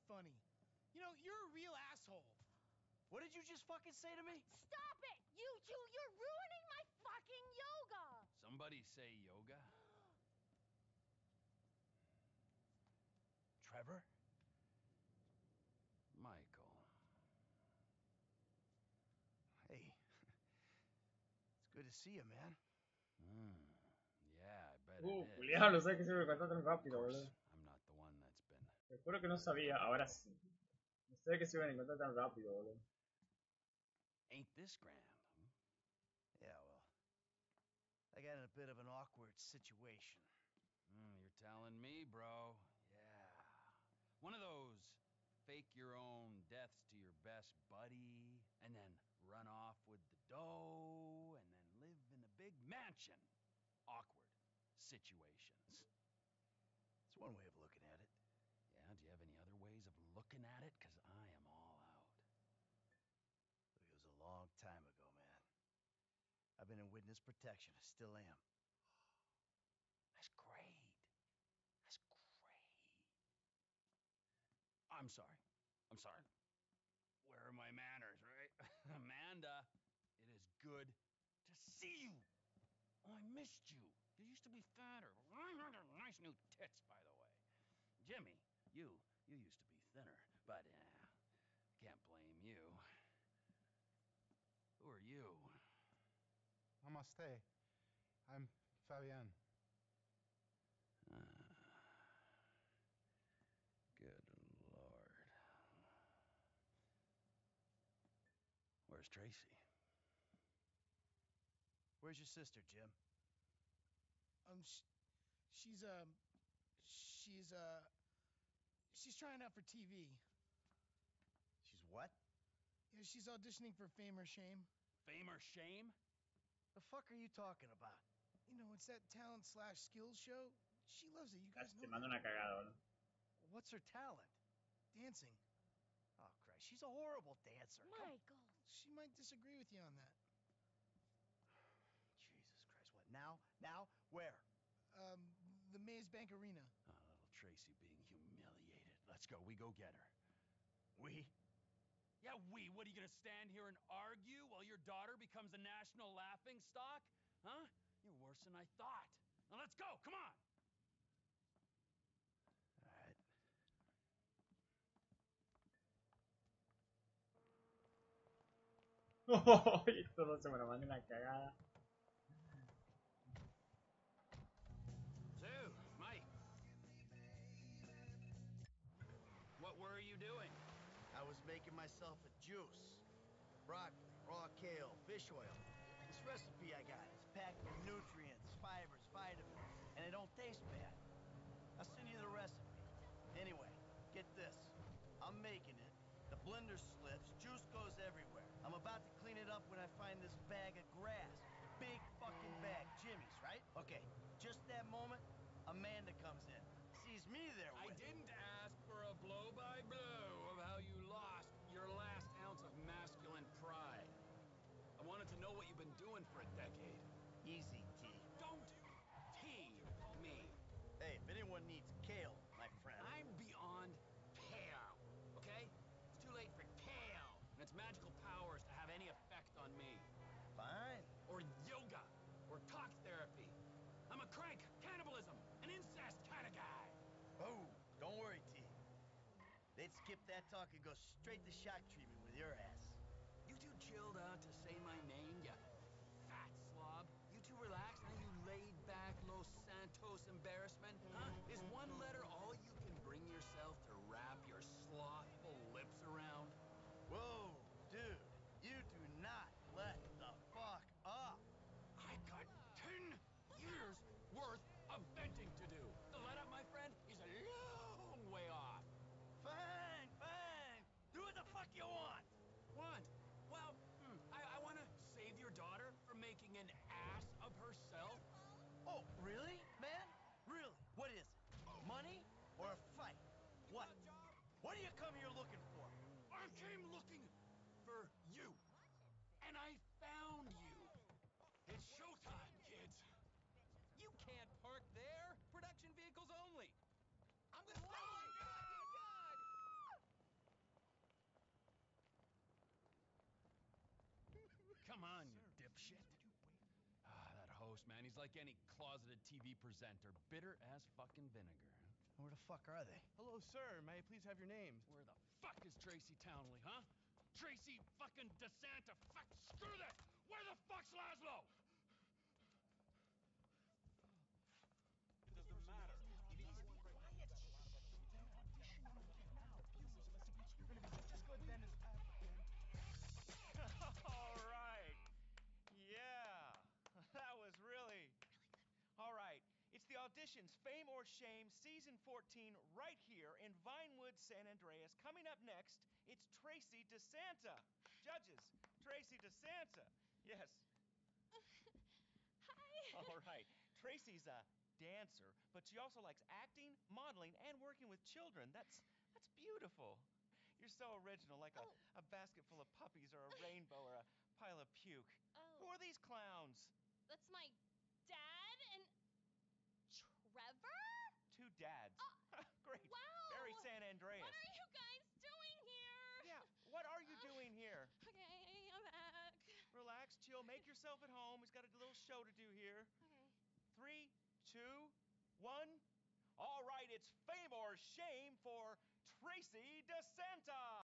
funny. You know, you're a real asshole. What did you just fucking say to me? Stop it! You two, you're ruining my fucking yoga! Somebody say yoga? Trevor? Michael. Hey. It's good to see you, man. Yeah, I bet it is. Culiao, no sé qué se me contó tan Of rápido, course, boludo. I'm not the one that's been. Te juro que no sabía, ahora sí. No sé qué se iban a encontrar tan rápido, boludo. Ain't this grand? Yeah, well, I got in a bit of an awkward situation. You're telling me, bro. Yeah. One of those fake your own deaths to your best buddy, and then run off with the dough, and then live in a big mansion. Awkward situations. It's one way of looking at it. Yeah, do you have any other ways of looking at it? Because I am all out. Look, it was a long time ago, man. I've been in witness protection. I still am. That's great. That's great. I'm sorry. Where are my manners, right? Amanda, it is good to see you. Oh, I missed you. You used to be fatter. Nice new tits, by the way. Jimmy, you used to be thinner, but can't blame you. Who are you? Namaste. I'm Fabian. Good Lord. Where's Tracy? Where's your sister, Jim? She's trying out for TV. She's what? Yeah, she's auditioning for Fame or Shame. Fame or Shame? The fuck are you talking about? You know, it's that talent/skills show. She loves it. You guys Te know mando that. una cagada, boludo. What's her talent? Dancing. Oh, Christ. She's a horrible dancer. Michael. She might disagree with you on that. Jesus Christ. What, now? Now? Where? The Maze Bank Arena. Oh, little Tracy being humiliated. Let's go. We go get her. We? Yeah, we. What, are you gonna stand here and argue while your daughter becomes a national laughing stock? Huh? You're worse than I thought. Now let's go. Come on. All right. Esto no se me lo manda una cagada. Zoo, Mike. What were you doing? I was making myself a juice. Broccoli, raw kale, fish oil. This recipe I got is packed with nutrients, fibers, vitamins, and it don't taste bad. I'll send you the recipe. Anyway, get this. I'm making it. The blender slips, juice goes everywhere. I'm about to clean it up when I find this bag of grass. Big fucking bag, Jimmy's, right? Okay, just that moment, Amanda comes in. Sees me there I with it. didn't ask for a blow-by-blow of how you lost your last ounce of masculine pride. I wanted to know what you've been doing for a decade. Easy, T. Don't tease me. Hey, if anyone needs kale, my friend. I'm beyond pale, okay? It's too late for kale and its magical powers to have any effect on me. Fine. Or yoga, or talk therapy. I'm a crank, cannibalism, and incest kind of guy. Oh, don't worry, T. They'd skip that talk and go straight to shock treatment with your ass. You too chilled out to say my name, you fat slob? You too relaxed, now you laid back Los Santos embarrassment? Huh? Is one letter all you can bring yourself to wrap your slothful lips around? Whoa, dude. You do not let the fuck up. I got 10 years worth of venting to do. The let up, my friend, is a long way off. Fine, fine. Do what the fuck you want. Want? Well, I want to save your daughter from making an ass of herself. Oh, really, man? Really? What is it? Money or a fight? What? What do you come here looking for? I came looking for you, and I found you. It's showtime, kids. You can't park there. Production vehicles only. I'm gonna. Oh my God! man. He's like any closeted TV presenter, bitter as fucking vinegar. Where the fuck are they? Hello, sir. May I please have your name? Where the fuck is Tracy Townley, huh? Tracy fucking DeSanta. Fuck, screw this! Where the fuck's Laszlo? It doesn't matter. All right. Yeah. That was really all right. It's the auditions Fame or Shame season 14 right here in Vinewood, San Andreas. Coming up next, it's Tracy DeSanta. Judges, Tracy DeSanta. Yes. Hi. All right. Tracy's a dancer, but she also likes acting, modeling, and working with children. That's beautiful. You're so original, like a basket full of puppies or a rainbow or a pile of puke. Oh. Who are these clowns? That's my dad and Trevor? Two dads. Great. Wow. Very San Andreas. What are you guys doing here? Yeah, what are you doing here? Okay, I'm back. Relax, chill, make yourself at home. He's got a little show to do here. Okay. 3, 2, 1. All right, it's Fame or Shame for Tracy DeSanta.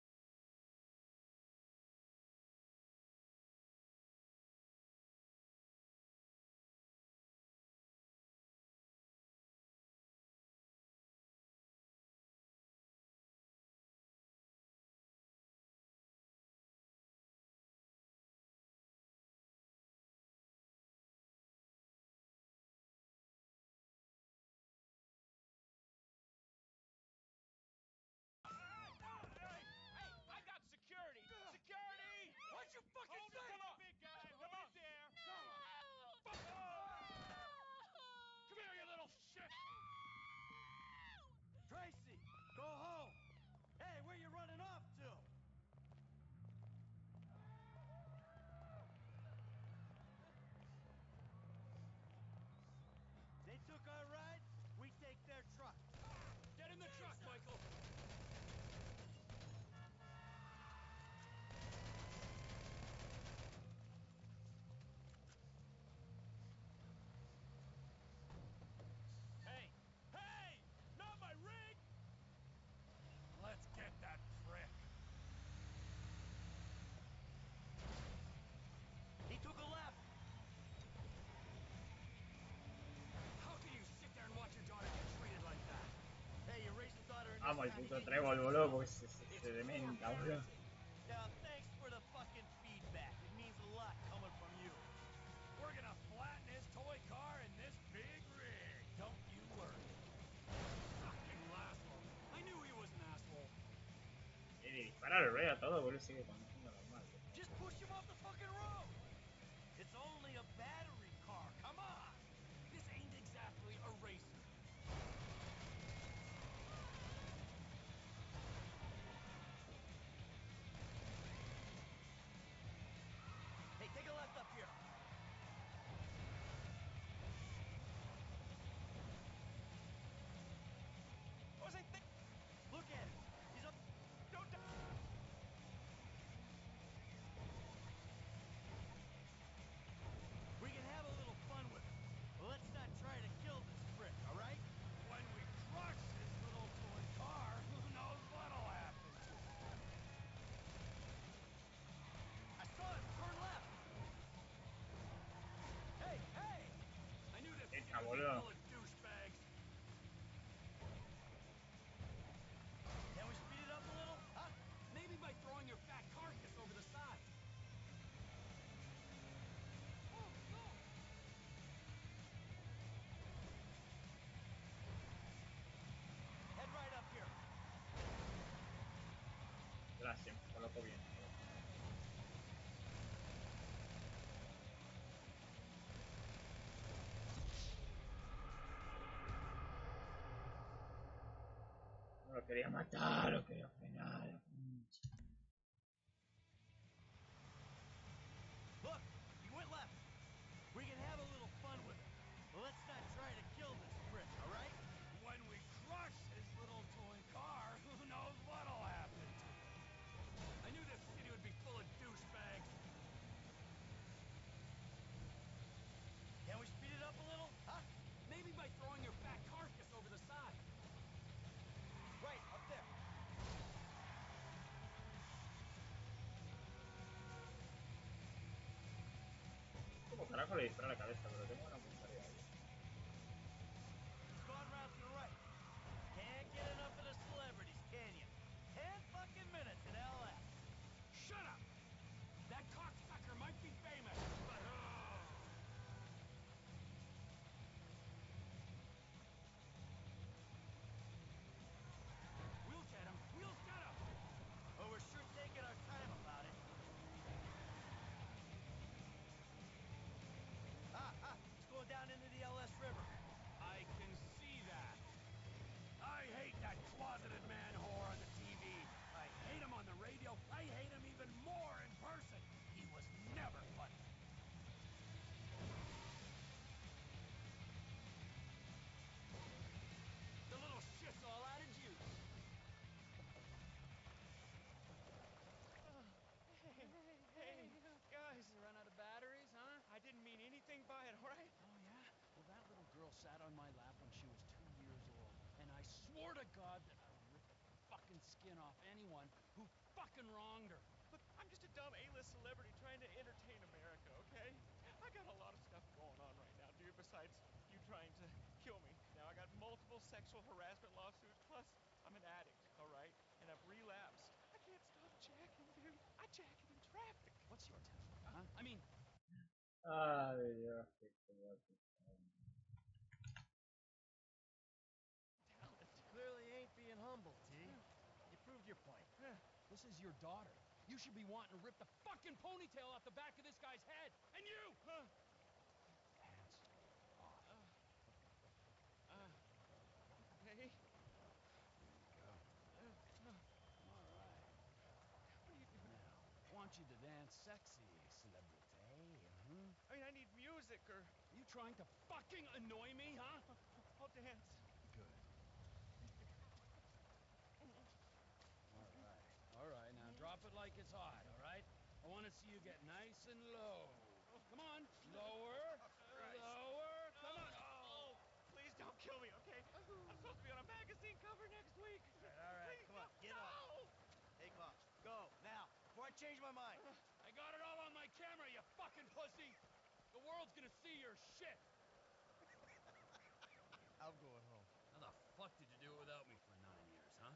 Hey, I got security. Security! What'd you fucking Hold say? it, come on, big guy. We're right there. Come on. Fuck off! Come here, you little shit. Tracy, go home. Hey, where you running off to? They took our ride, we take their truck. Get in the truck, Michael! Hey! Hey! Not my rig! Let's get that prick. He took a left. How can you sit there and watch your daughter get treated like that? Hey, you raised a daughter in Vamos, this el town, you puto can't trébol, use boludo, it. porque se dementa, boludo. Yeah, thanks for the fucking feedback. It means a lot coming from you. We're gonna flatten his toy car in this big rig. Don't you worry. Fucking Laszlo. I knew he was an asshole. Y de disparar el rueda todo, boludo, sigue conduciendo normal. Just push him off the fucking road. It's only a battery car. Come on. This ain't exactly a racer. Hey, take a left up here. What was I thinking? Look at it. He's up. Don't die. We can have a little fun with him. But let's not try to kill this prick, all right? When we crush his little toy car, who knows what'll happen to it? I saw him. Turn left. Hey, hey! I knew this Echa, city would be boludo. full of douchebags. Can we speed it up a little? Huh? Maybe by throwing your fat carcass over the side. Head right up here. Gracias, coloco bien. No lo quería matar, lo quería frenar. Look, he went left. We can have a little fun with him. But let's not try to kill this prick, all right? When we crush his little toy car, who knows what'll happen to it? I knew this city would be full of douchebags. Can we speed it carajo le dispara la cabeza, pero tengo una puntería ahí. Squad route to the right. Can't get enough of the celebrities, can you? 10 fucking minutes at LS. Shut up! That cocksucker might be famous, but we'll get him! We'll get him! Well, we're sure taking our time about it. It's going down into the LS River. I can see that. I hate that closeted man whore on the TV. I hate him on the radio. I hate him even more in person. He was never funny. The little shit's all out of juice. Hey, guys. You run out of batteries, huh? I didn't mean anything by it, all right? Oh, yeah? Well, that little girl sat on my lap when she was 2 years old, and I swore to God that I would rip the fucking skin off anyone who fucking wronged her. Look, I'm just a dumb A-list celebrity trying to entertain America, okay? I got a lot of stuff going on right now, dude, besides you trying to kill me. Now, I got multiple sexual harassment lawsuits, plus I'm an addict, all right? And I've relapsed. I can't stop jacking, dude. I jack it in traffic. What's your temper, huh? I mean... Ay, Dios, qué coyote. Clearly ain't being humble, T. You proved your point. This is your daughter. You should be wanting to rip the fucking ponytail off the back of this guy's head. And you! Hands off. Okay. There you go. All right. What are you doing? Now, I want you to dance sexy, celebrity. I mean, I need music or... Are you trying to fucking annoy me, huh? I'll dance. Good. All right, now drop it like it's hot, all right? I want to see you get nice and low. Come on, lower, lower, come on. Oh, please don't kill me, okay? I'm supposed to be on a magazine cover next week. All right, Please, come on, get no! up. Take off. Go, now, before I change my mind. I got it all on my camera, you fucking pussy. The world's gonna see your shit. I'm going home. How the fuck did you do it without me for 9 years, huh?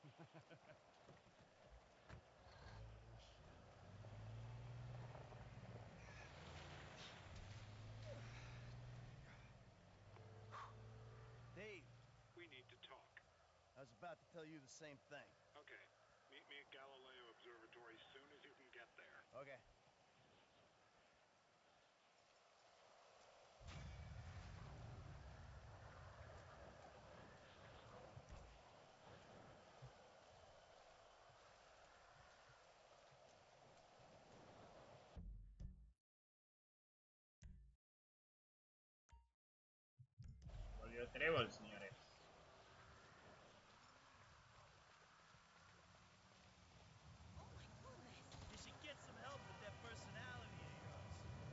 Dave, We need to talk. I was about to tell you the same thing. Okay. Meet me at Galileo Observatory as soon as you can get there. Okay. Volvió Trébol, señores. You should get some help with that personality of yours.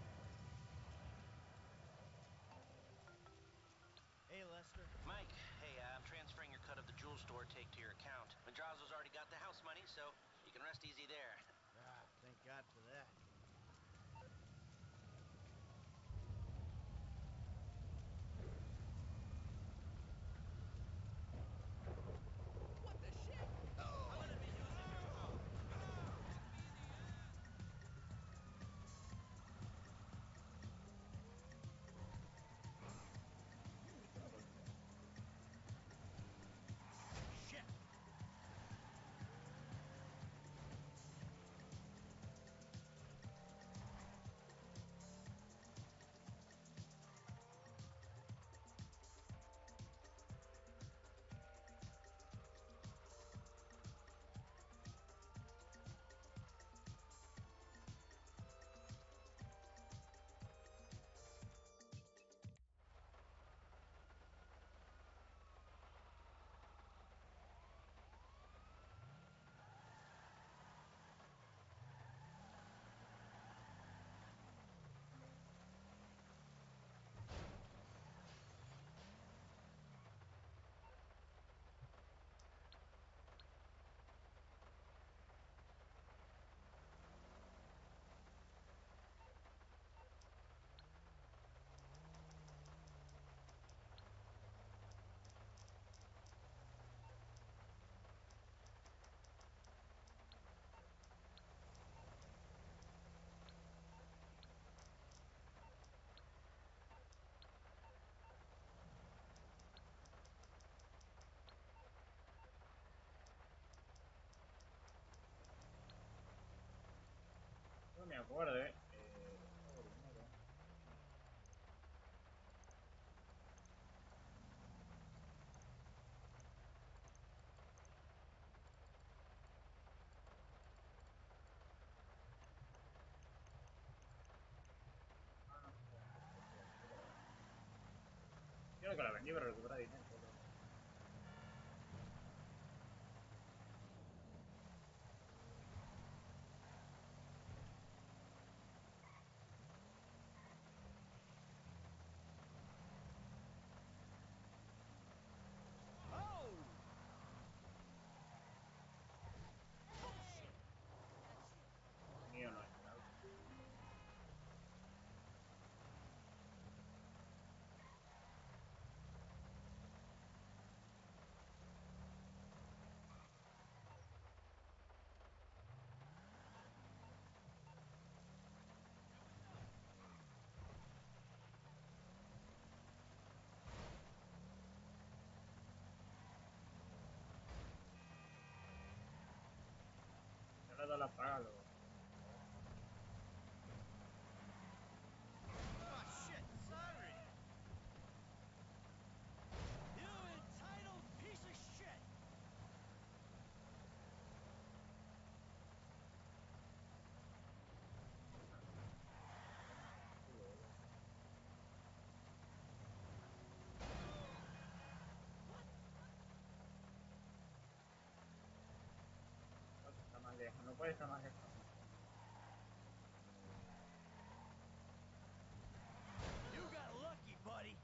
Hey, Lester. Mike, hey, I'm transferring your cut of the jewel store take to your account. Madrazo's already got the house money, so you can rest easy there. Ah, thank God for that. What the shit? I'm gonna be using your car. Shit. acuerde, esto primero. Quiero que la vendí para recuperar dinero. Mío no es. Ya le da la paga, luego. Está más lejos, no puede estar más lejos. You got lucky, buddy.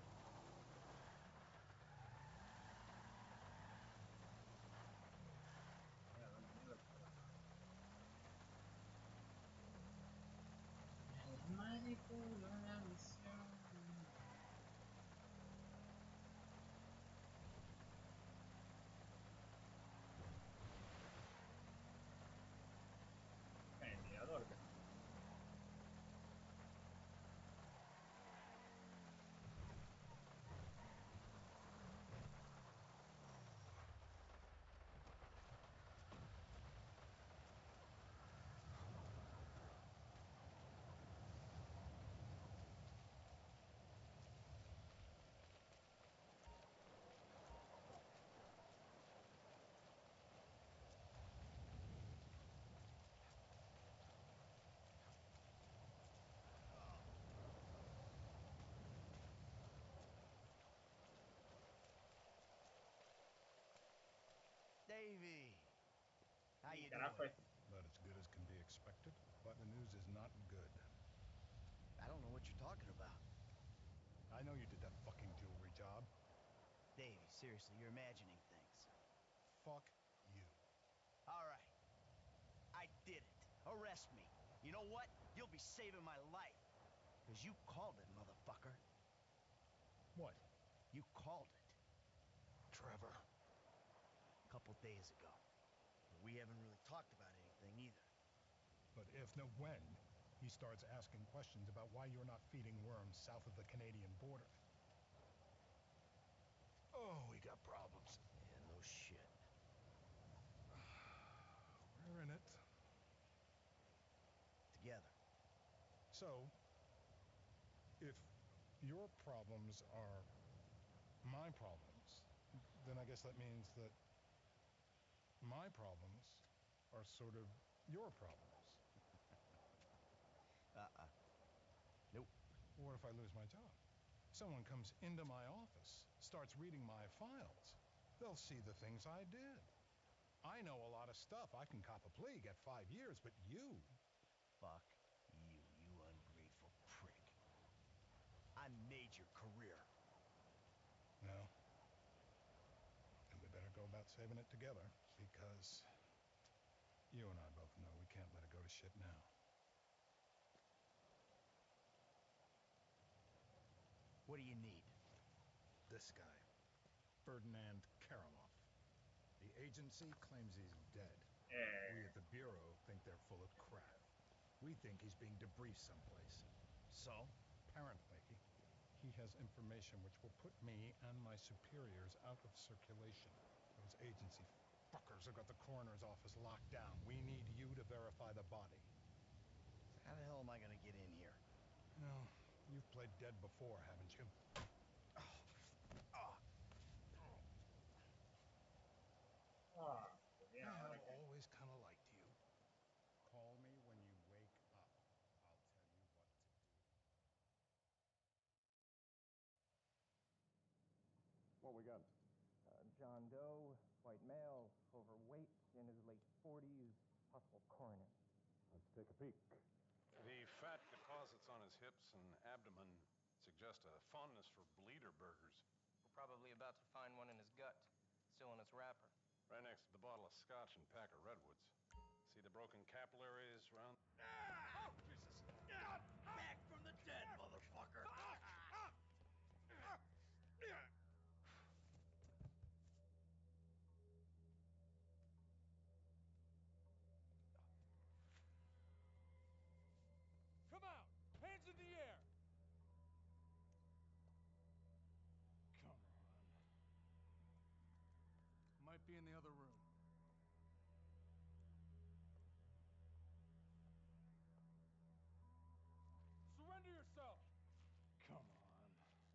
Manipula la misión. El mirador, que Davey, how you carajo doing? es. About as good as can be expected, but the news is not good. I don't know what you're talking about. I know you did that fucking jewelry job. Davey, seriously, you're imagining things. Fuck you. All right. I did it. Arrest me. You know what? You'll be saving my life. Because you called it, motherfucker. What? You called it. Trevor. A couple days ago. But we haven't really talked about anything either. But if, no when, he starts asking questions about why you're not feeding worms south of the Canadian border. Oh, we got problems. Yeah, no shit. We're in it. Together. So, if your problems are my problems, then I guess that means that my problems are sort of your problems. Nope. What if I lose my job? Someone comes into my office, starts reading my files. They'll see the things I did. I know a lot of stuff. I can cop a plea, get 5 years, but you... Fuck you, you ungrateful prick. I made your career. No. And we better go about saving it together, because you and I both know we can't let it go to shit now. What do you need? This guy, Ferdinand Karloff. The agency claims he's dead. We at the Bureau think they're full of crap. We think he's being debriefed someplace. So? Apparently, he has information which will put me and my superiors out of circulation. Those agency fuckers have got the coroner's office locked down. We need you to verify the body. How the hell am I gonna get in here? No, you've played dead before, haven't you? I have always kind of liked you. Call me when you wake up. I'll tell you what to do. What we got? John Doe, white male, overweight, in his late 40s, possible coroner. Let's take a peek. The fat deposits on his hips and abdomen suggest a fondness for bleeder burgers. We're probably about to find one in his gut, still in its wrapper. Right next to the bottle of scotch and pack of redwoods. See the broken capillaries around? Oh, Jesus! Back from the dead, motherfucker! Come out! Hands in the air! Come on. Might be in the other room. Surrender yourself! Come on.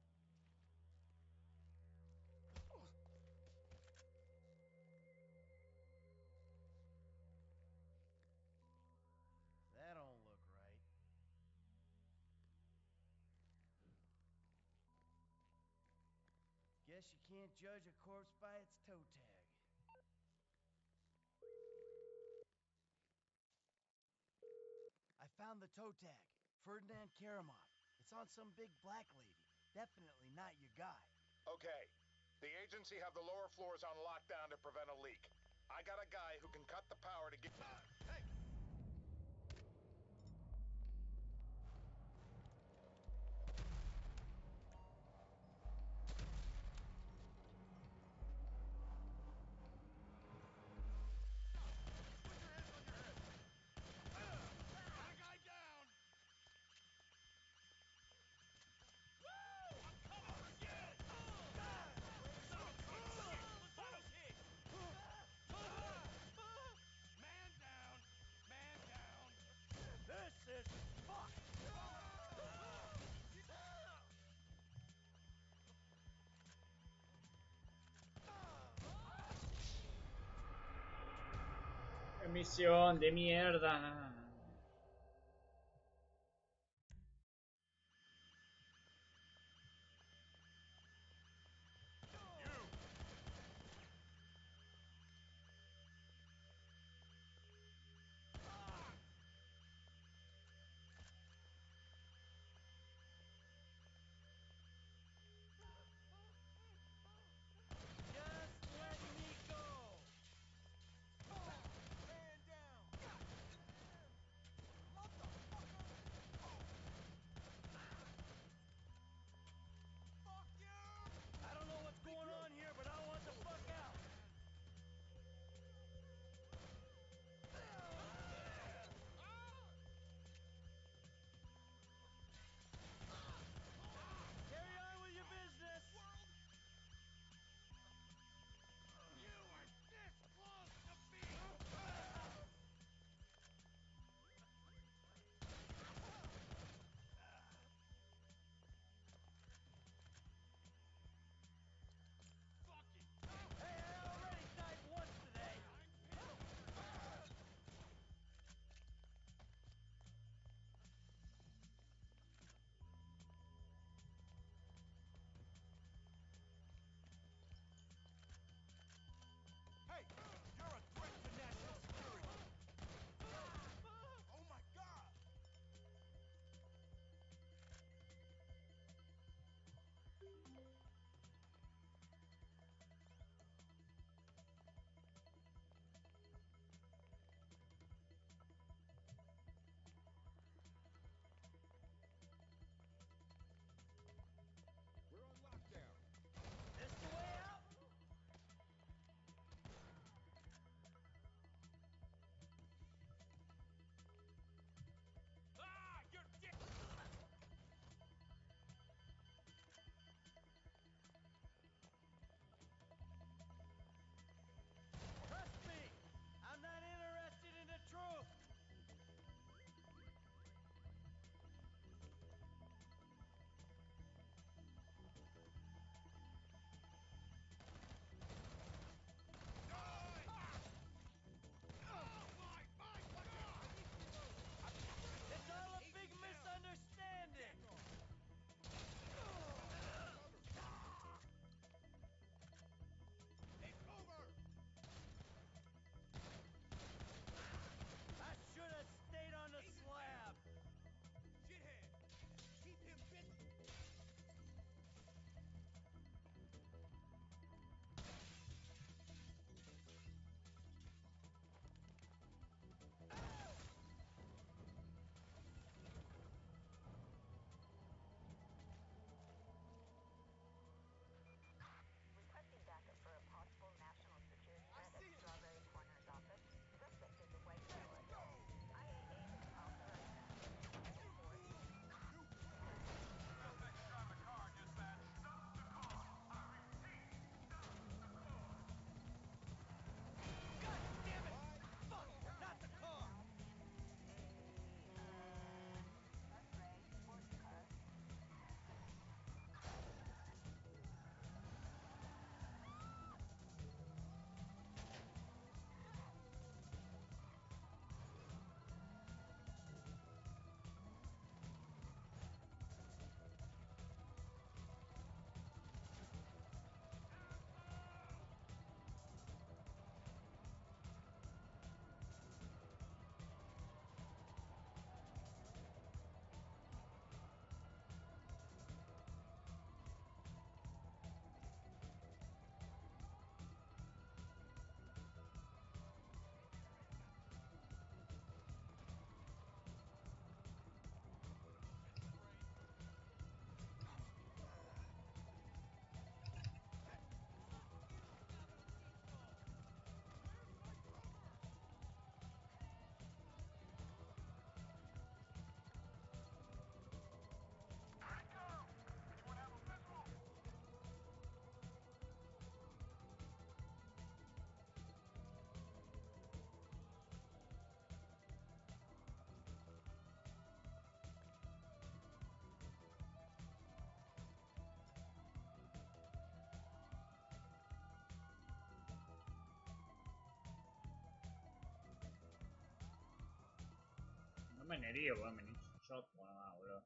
That don't look right. Guess you can't judge a corpse by its toe tag. I found the toe tag. Ferdinand Karamov. It's on some big black lady. Definitely not your guy. Okay. The agency have the lower floors on lockdown to prevent a leak. I got a guy who can cut the power to get... Hey! Misión de mierda. Just let me go! Man down! me herido, weón, me hice un shot, nomás, boludo.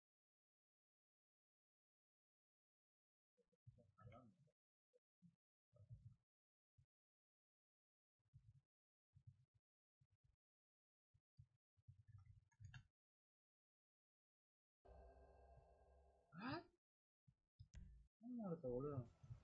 ¿Ah? No muerto, boludo.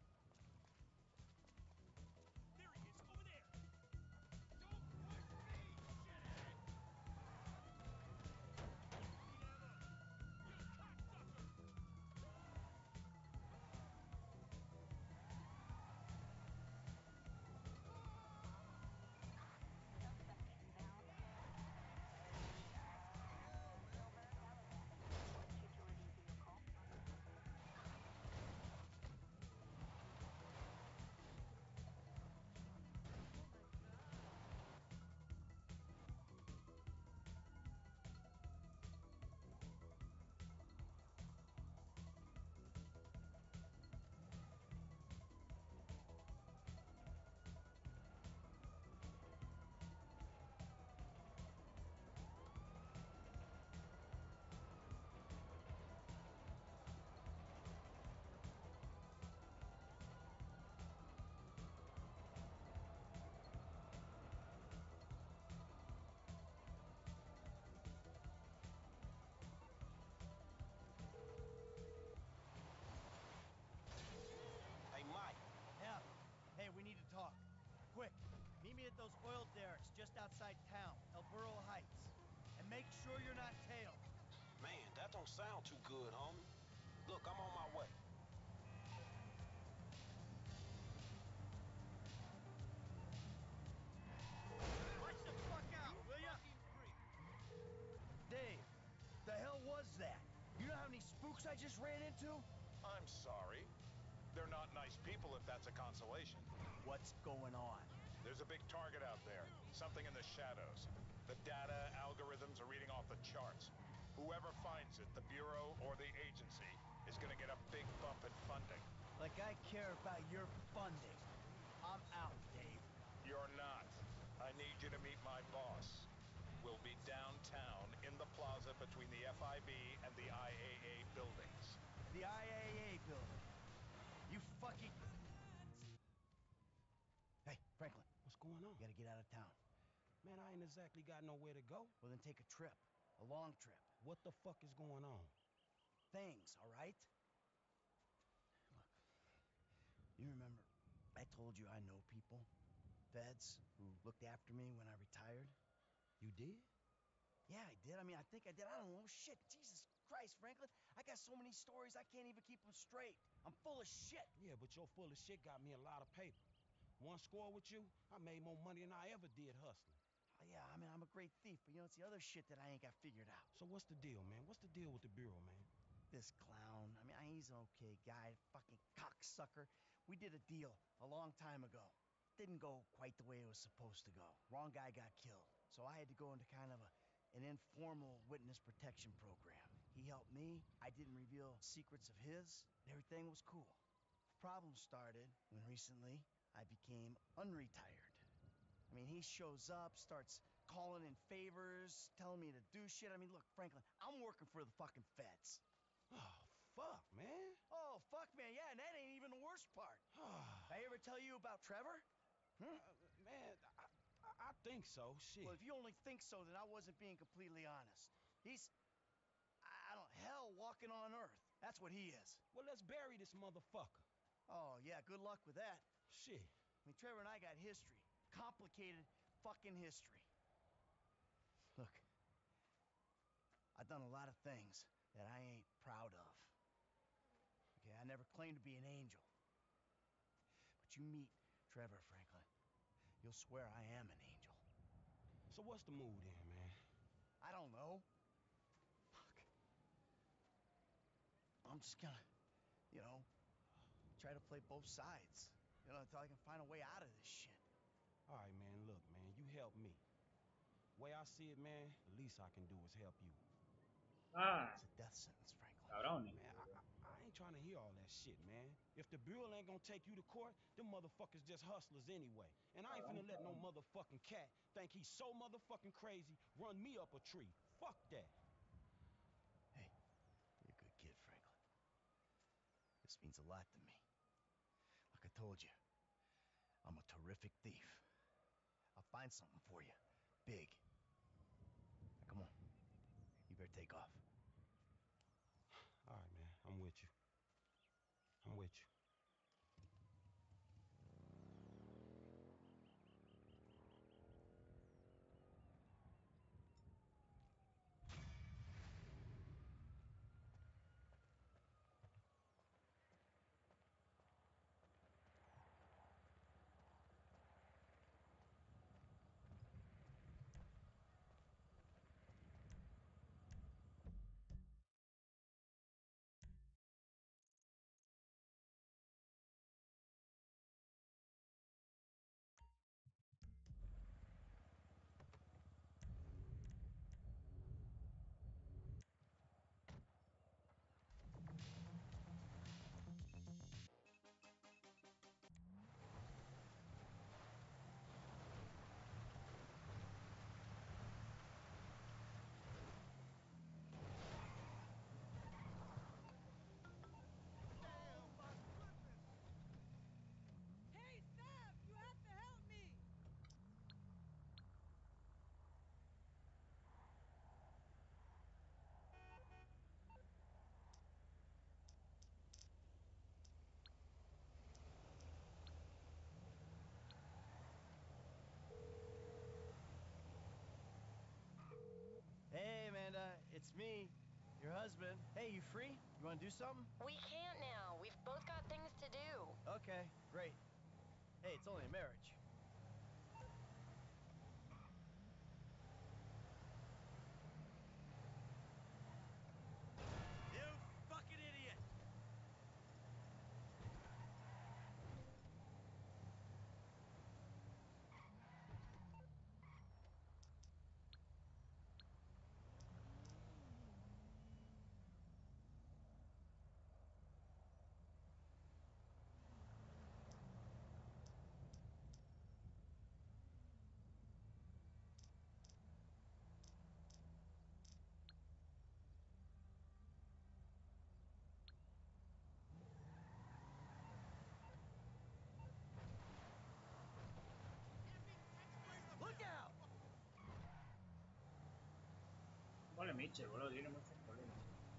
those oil derricks just outside town, El Burro Heights. And make sure you're not tailed. Man, that don't sound too good, homie. Look, I'm on my way. Watch the fuck out, will ya? Dave, the hell was that? You know how many spooks I just ran into? I'm sorry. They're not nice people if that's a consolation. What's going on? There's a big target out there. Something in the shadows. The data algorithms are reading off the charts. Whoever finds it, the Bureau or the agency, is gonna get a big bump in funding. Like I care about your funding. I'm out, Dave. You're not. I need you to meet my boss. We'll be downtown in the plaza between the FIB and the IAA buildings. The IAA building? You fucking... Hey, Franklin. What's going on? You gotta get out of town. Man, I ain't exactly got nowhere to go. Well, then take a trip. A long trip. What the fuck is going on? Things, all right? Look, you remember I told you I know people? Feds who looked after me when I retired? You did? Yeah, I did. I mean, I think I did. I don't know. Shit, Jesus Christ, Franklin. I got so many stories, I can't even keep them straight. I'm full of shit. Yeah, but your full of shit got me a lot of paper. One score with you, I made more money than I ever did hustling. Oh, yeah, I mean, I'm a great thief, but you know, it's the other shit that I ain't got figured out. So what's the deal, man? What's the deal with the Bureau, man? This clown, I mean, he's an okay guy, fucking cocksucker. We did a deal a long time ago. Didn't go quite the way it was supposed to go. Wrong guy got killed. So I had to go into kind of an informal witness protection program. He helped me, I didn't reveal secrets of his, and everything was cool. The problem started when recently I became unretired. I mean, he shows up, starts calling in favors, telling me to do shit. I mean, look, Franklin, I'm working for the fucking feds. Oh, fuck, man. Oh, fuck, man, yeah, and that ain't even the worst part. Did I ever tell you about Trevor? Man, I think so, shit. Well, if you only think so, then I wasn't being completely honest. He's, I don't, hell walking on earth. That's what he is. Well, let's bury this motherfucker. Oh, yeah, good luck with that. Shit. I mean, Trevor and I got history. Complicated fucking history. Look, I've done a lot of things that I ain't proud of. Okay, I never claimed to be an angel. But you meet Trevor, Franklin, you'll swear I am an angel. So what's the mood then, man? I don't know. Fuck. I'm just gonna, you know, try to play both sides. You know, until I can find a way out of this shit. All right, man, look, man, you help me. Way I see it, man, the least I can do is help you. Ah. It's a death sentence, Franklin. Cabrón. Man, I ain't trying to hear all that shit, man. If the Bureau ain't gonna take you to court, them motherfuckers just hustlers anyway. And I ain't finna let no motherfucking cat think he's so motherfucking crazy run me up a tree. Fuck that. Hey, you're a good kid, Franklin. This means a lot to me. Like I told you, I'm a terrific thief. I'll find something for you. Big. Now, come on. You better take off. All right, man. I'm with you. I'm with you. Hey, Amanda, it's me, your husband. Hey, you free? You want to do something? We can't now. We've both got things to do. Okay, great. Hey, it's only a marriage. You fucking idiot! Look out! Vale, Mitchell, boludo, tiene muchos problemas.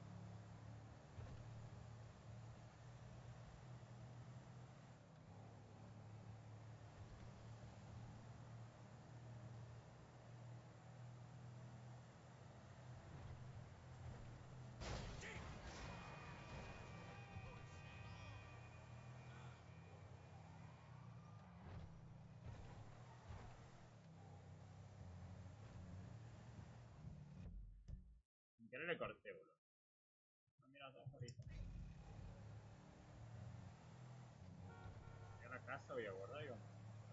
Ya le corté, boludo. No, mira, dos ahorita. Voy a la casa, voy a guardar y vamos.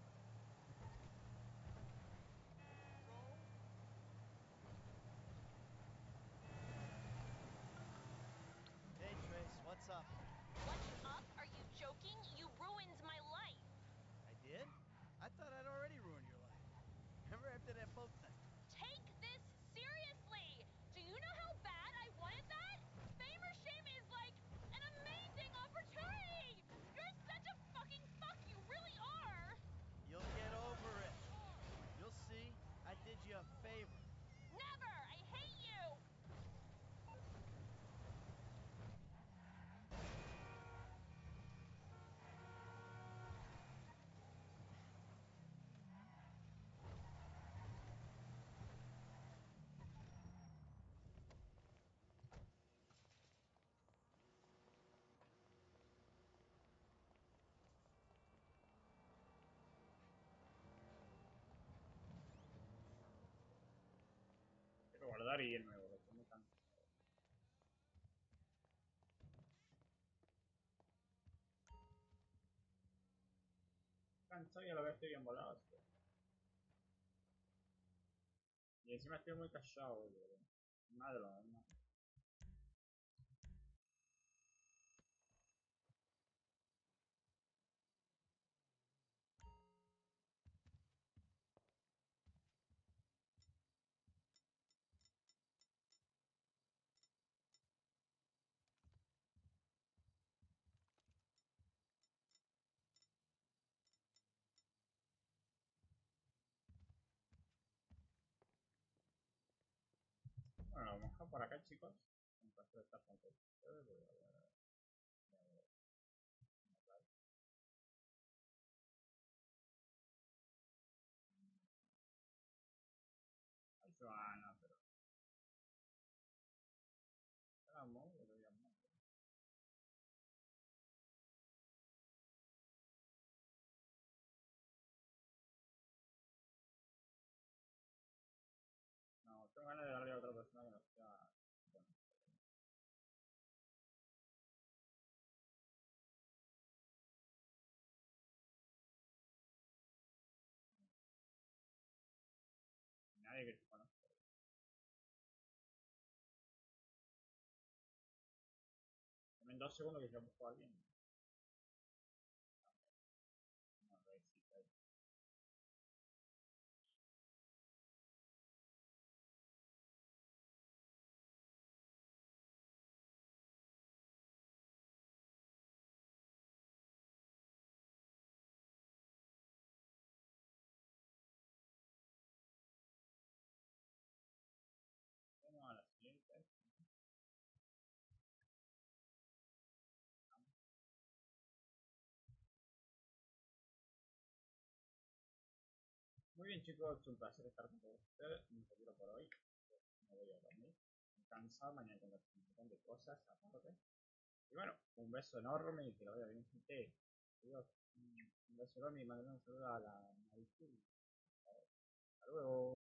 Hey, Trace, what's up? What's up? Are you joking? You ruined my life. I did? I thought I'd already ruined your life. Remember after that boat thing? Take this seriously. Do you know how bad I wanted that? Fame or shame is like an amazing opportunity. You're such a fucking fuck. You really are. You'll get over it. You'll see. I did you a favor. Never. I hate you. Quiero guardar y irme, boludo. Estoy muy cansado. Cansado y a la vez estoy bien volado. Tío. Y encima estoy muy callado, boludo. Madre, madre. bajo por acá, chicos. Encuentro esta fuente. Ay, Joana, pero... Vamos, lo llamo. No, tengo ganas de darle a otra persona que no sea... Bueno. Nadie que te conozca. En 2 segundos que ya busco a alguien. No, vamos a la siguiente. Muy bien, chicos, un placer estar con todos ustedes. Un retiro por hoy. Me voy a dormir. Estoy cansado, mañana tengo un montón de cosas aparte. Y bueno, un beso enorme y que lo vaya bien, gente. Adiós. Un beso enorme y mandar un saludo a la Marichu. Hasta luego.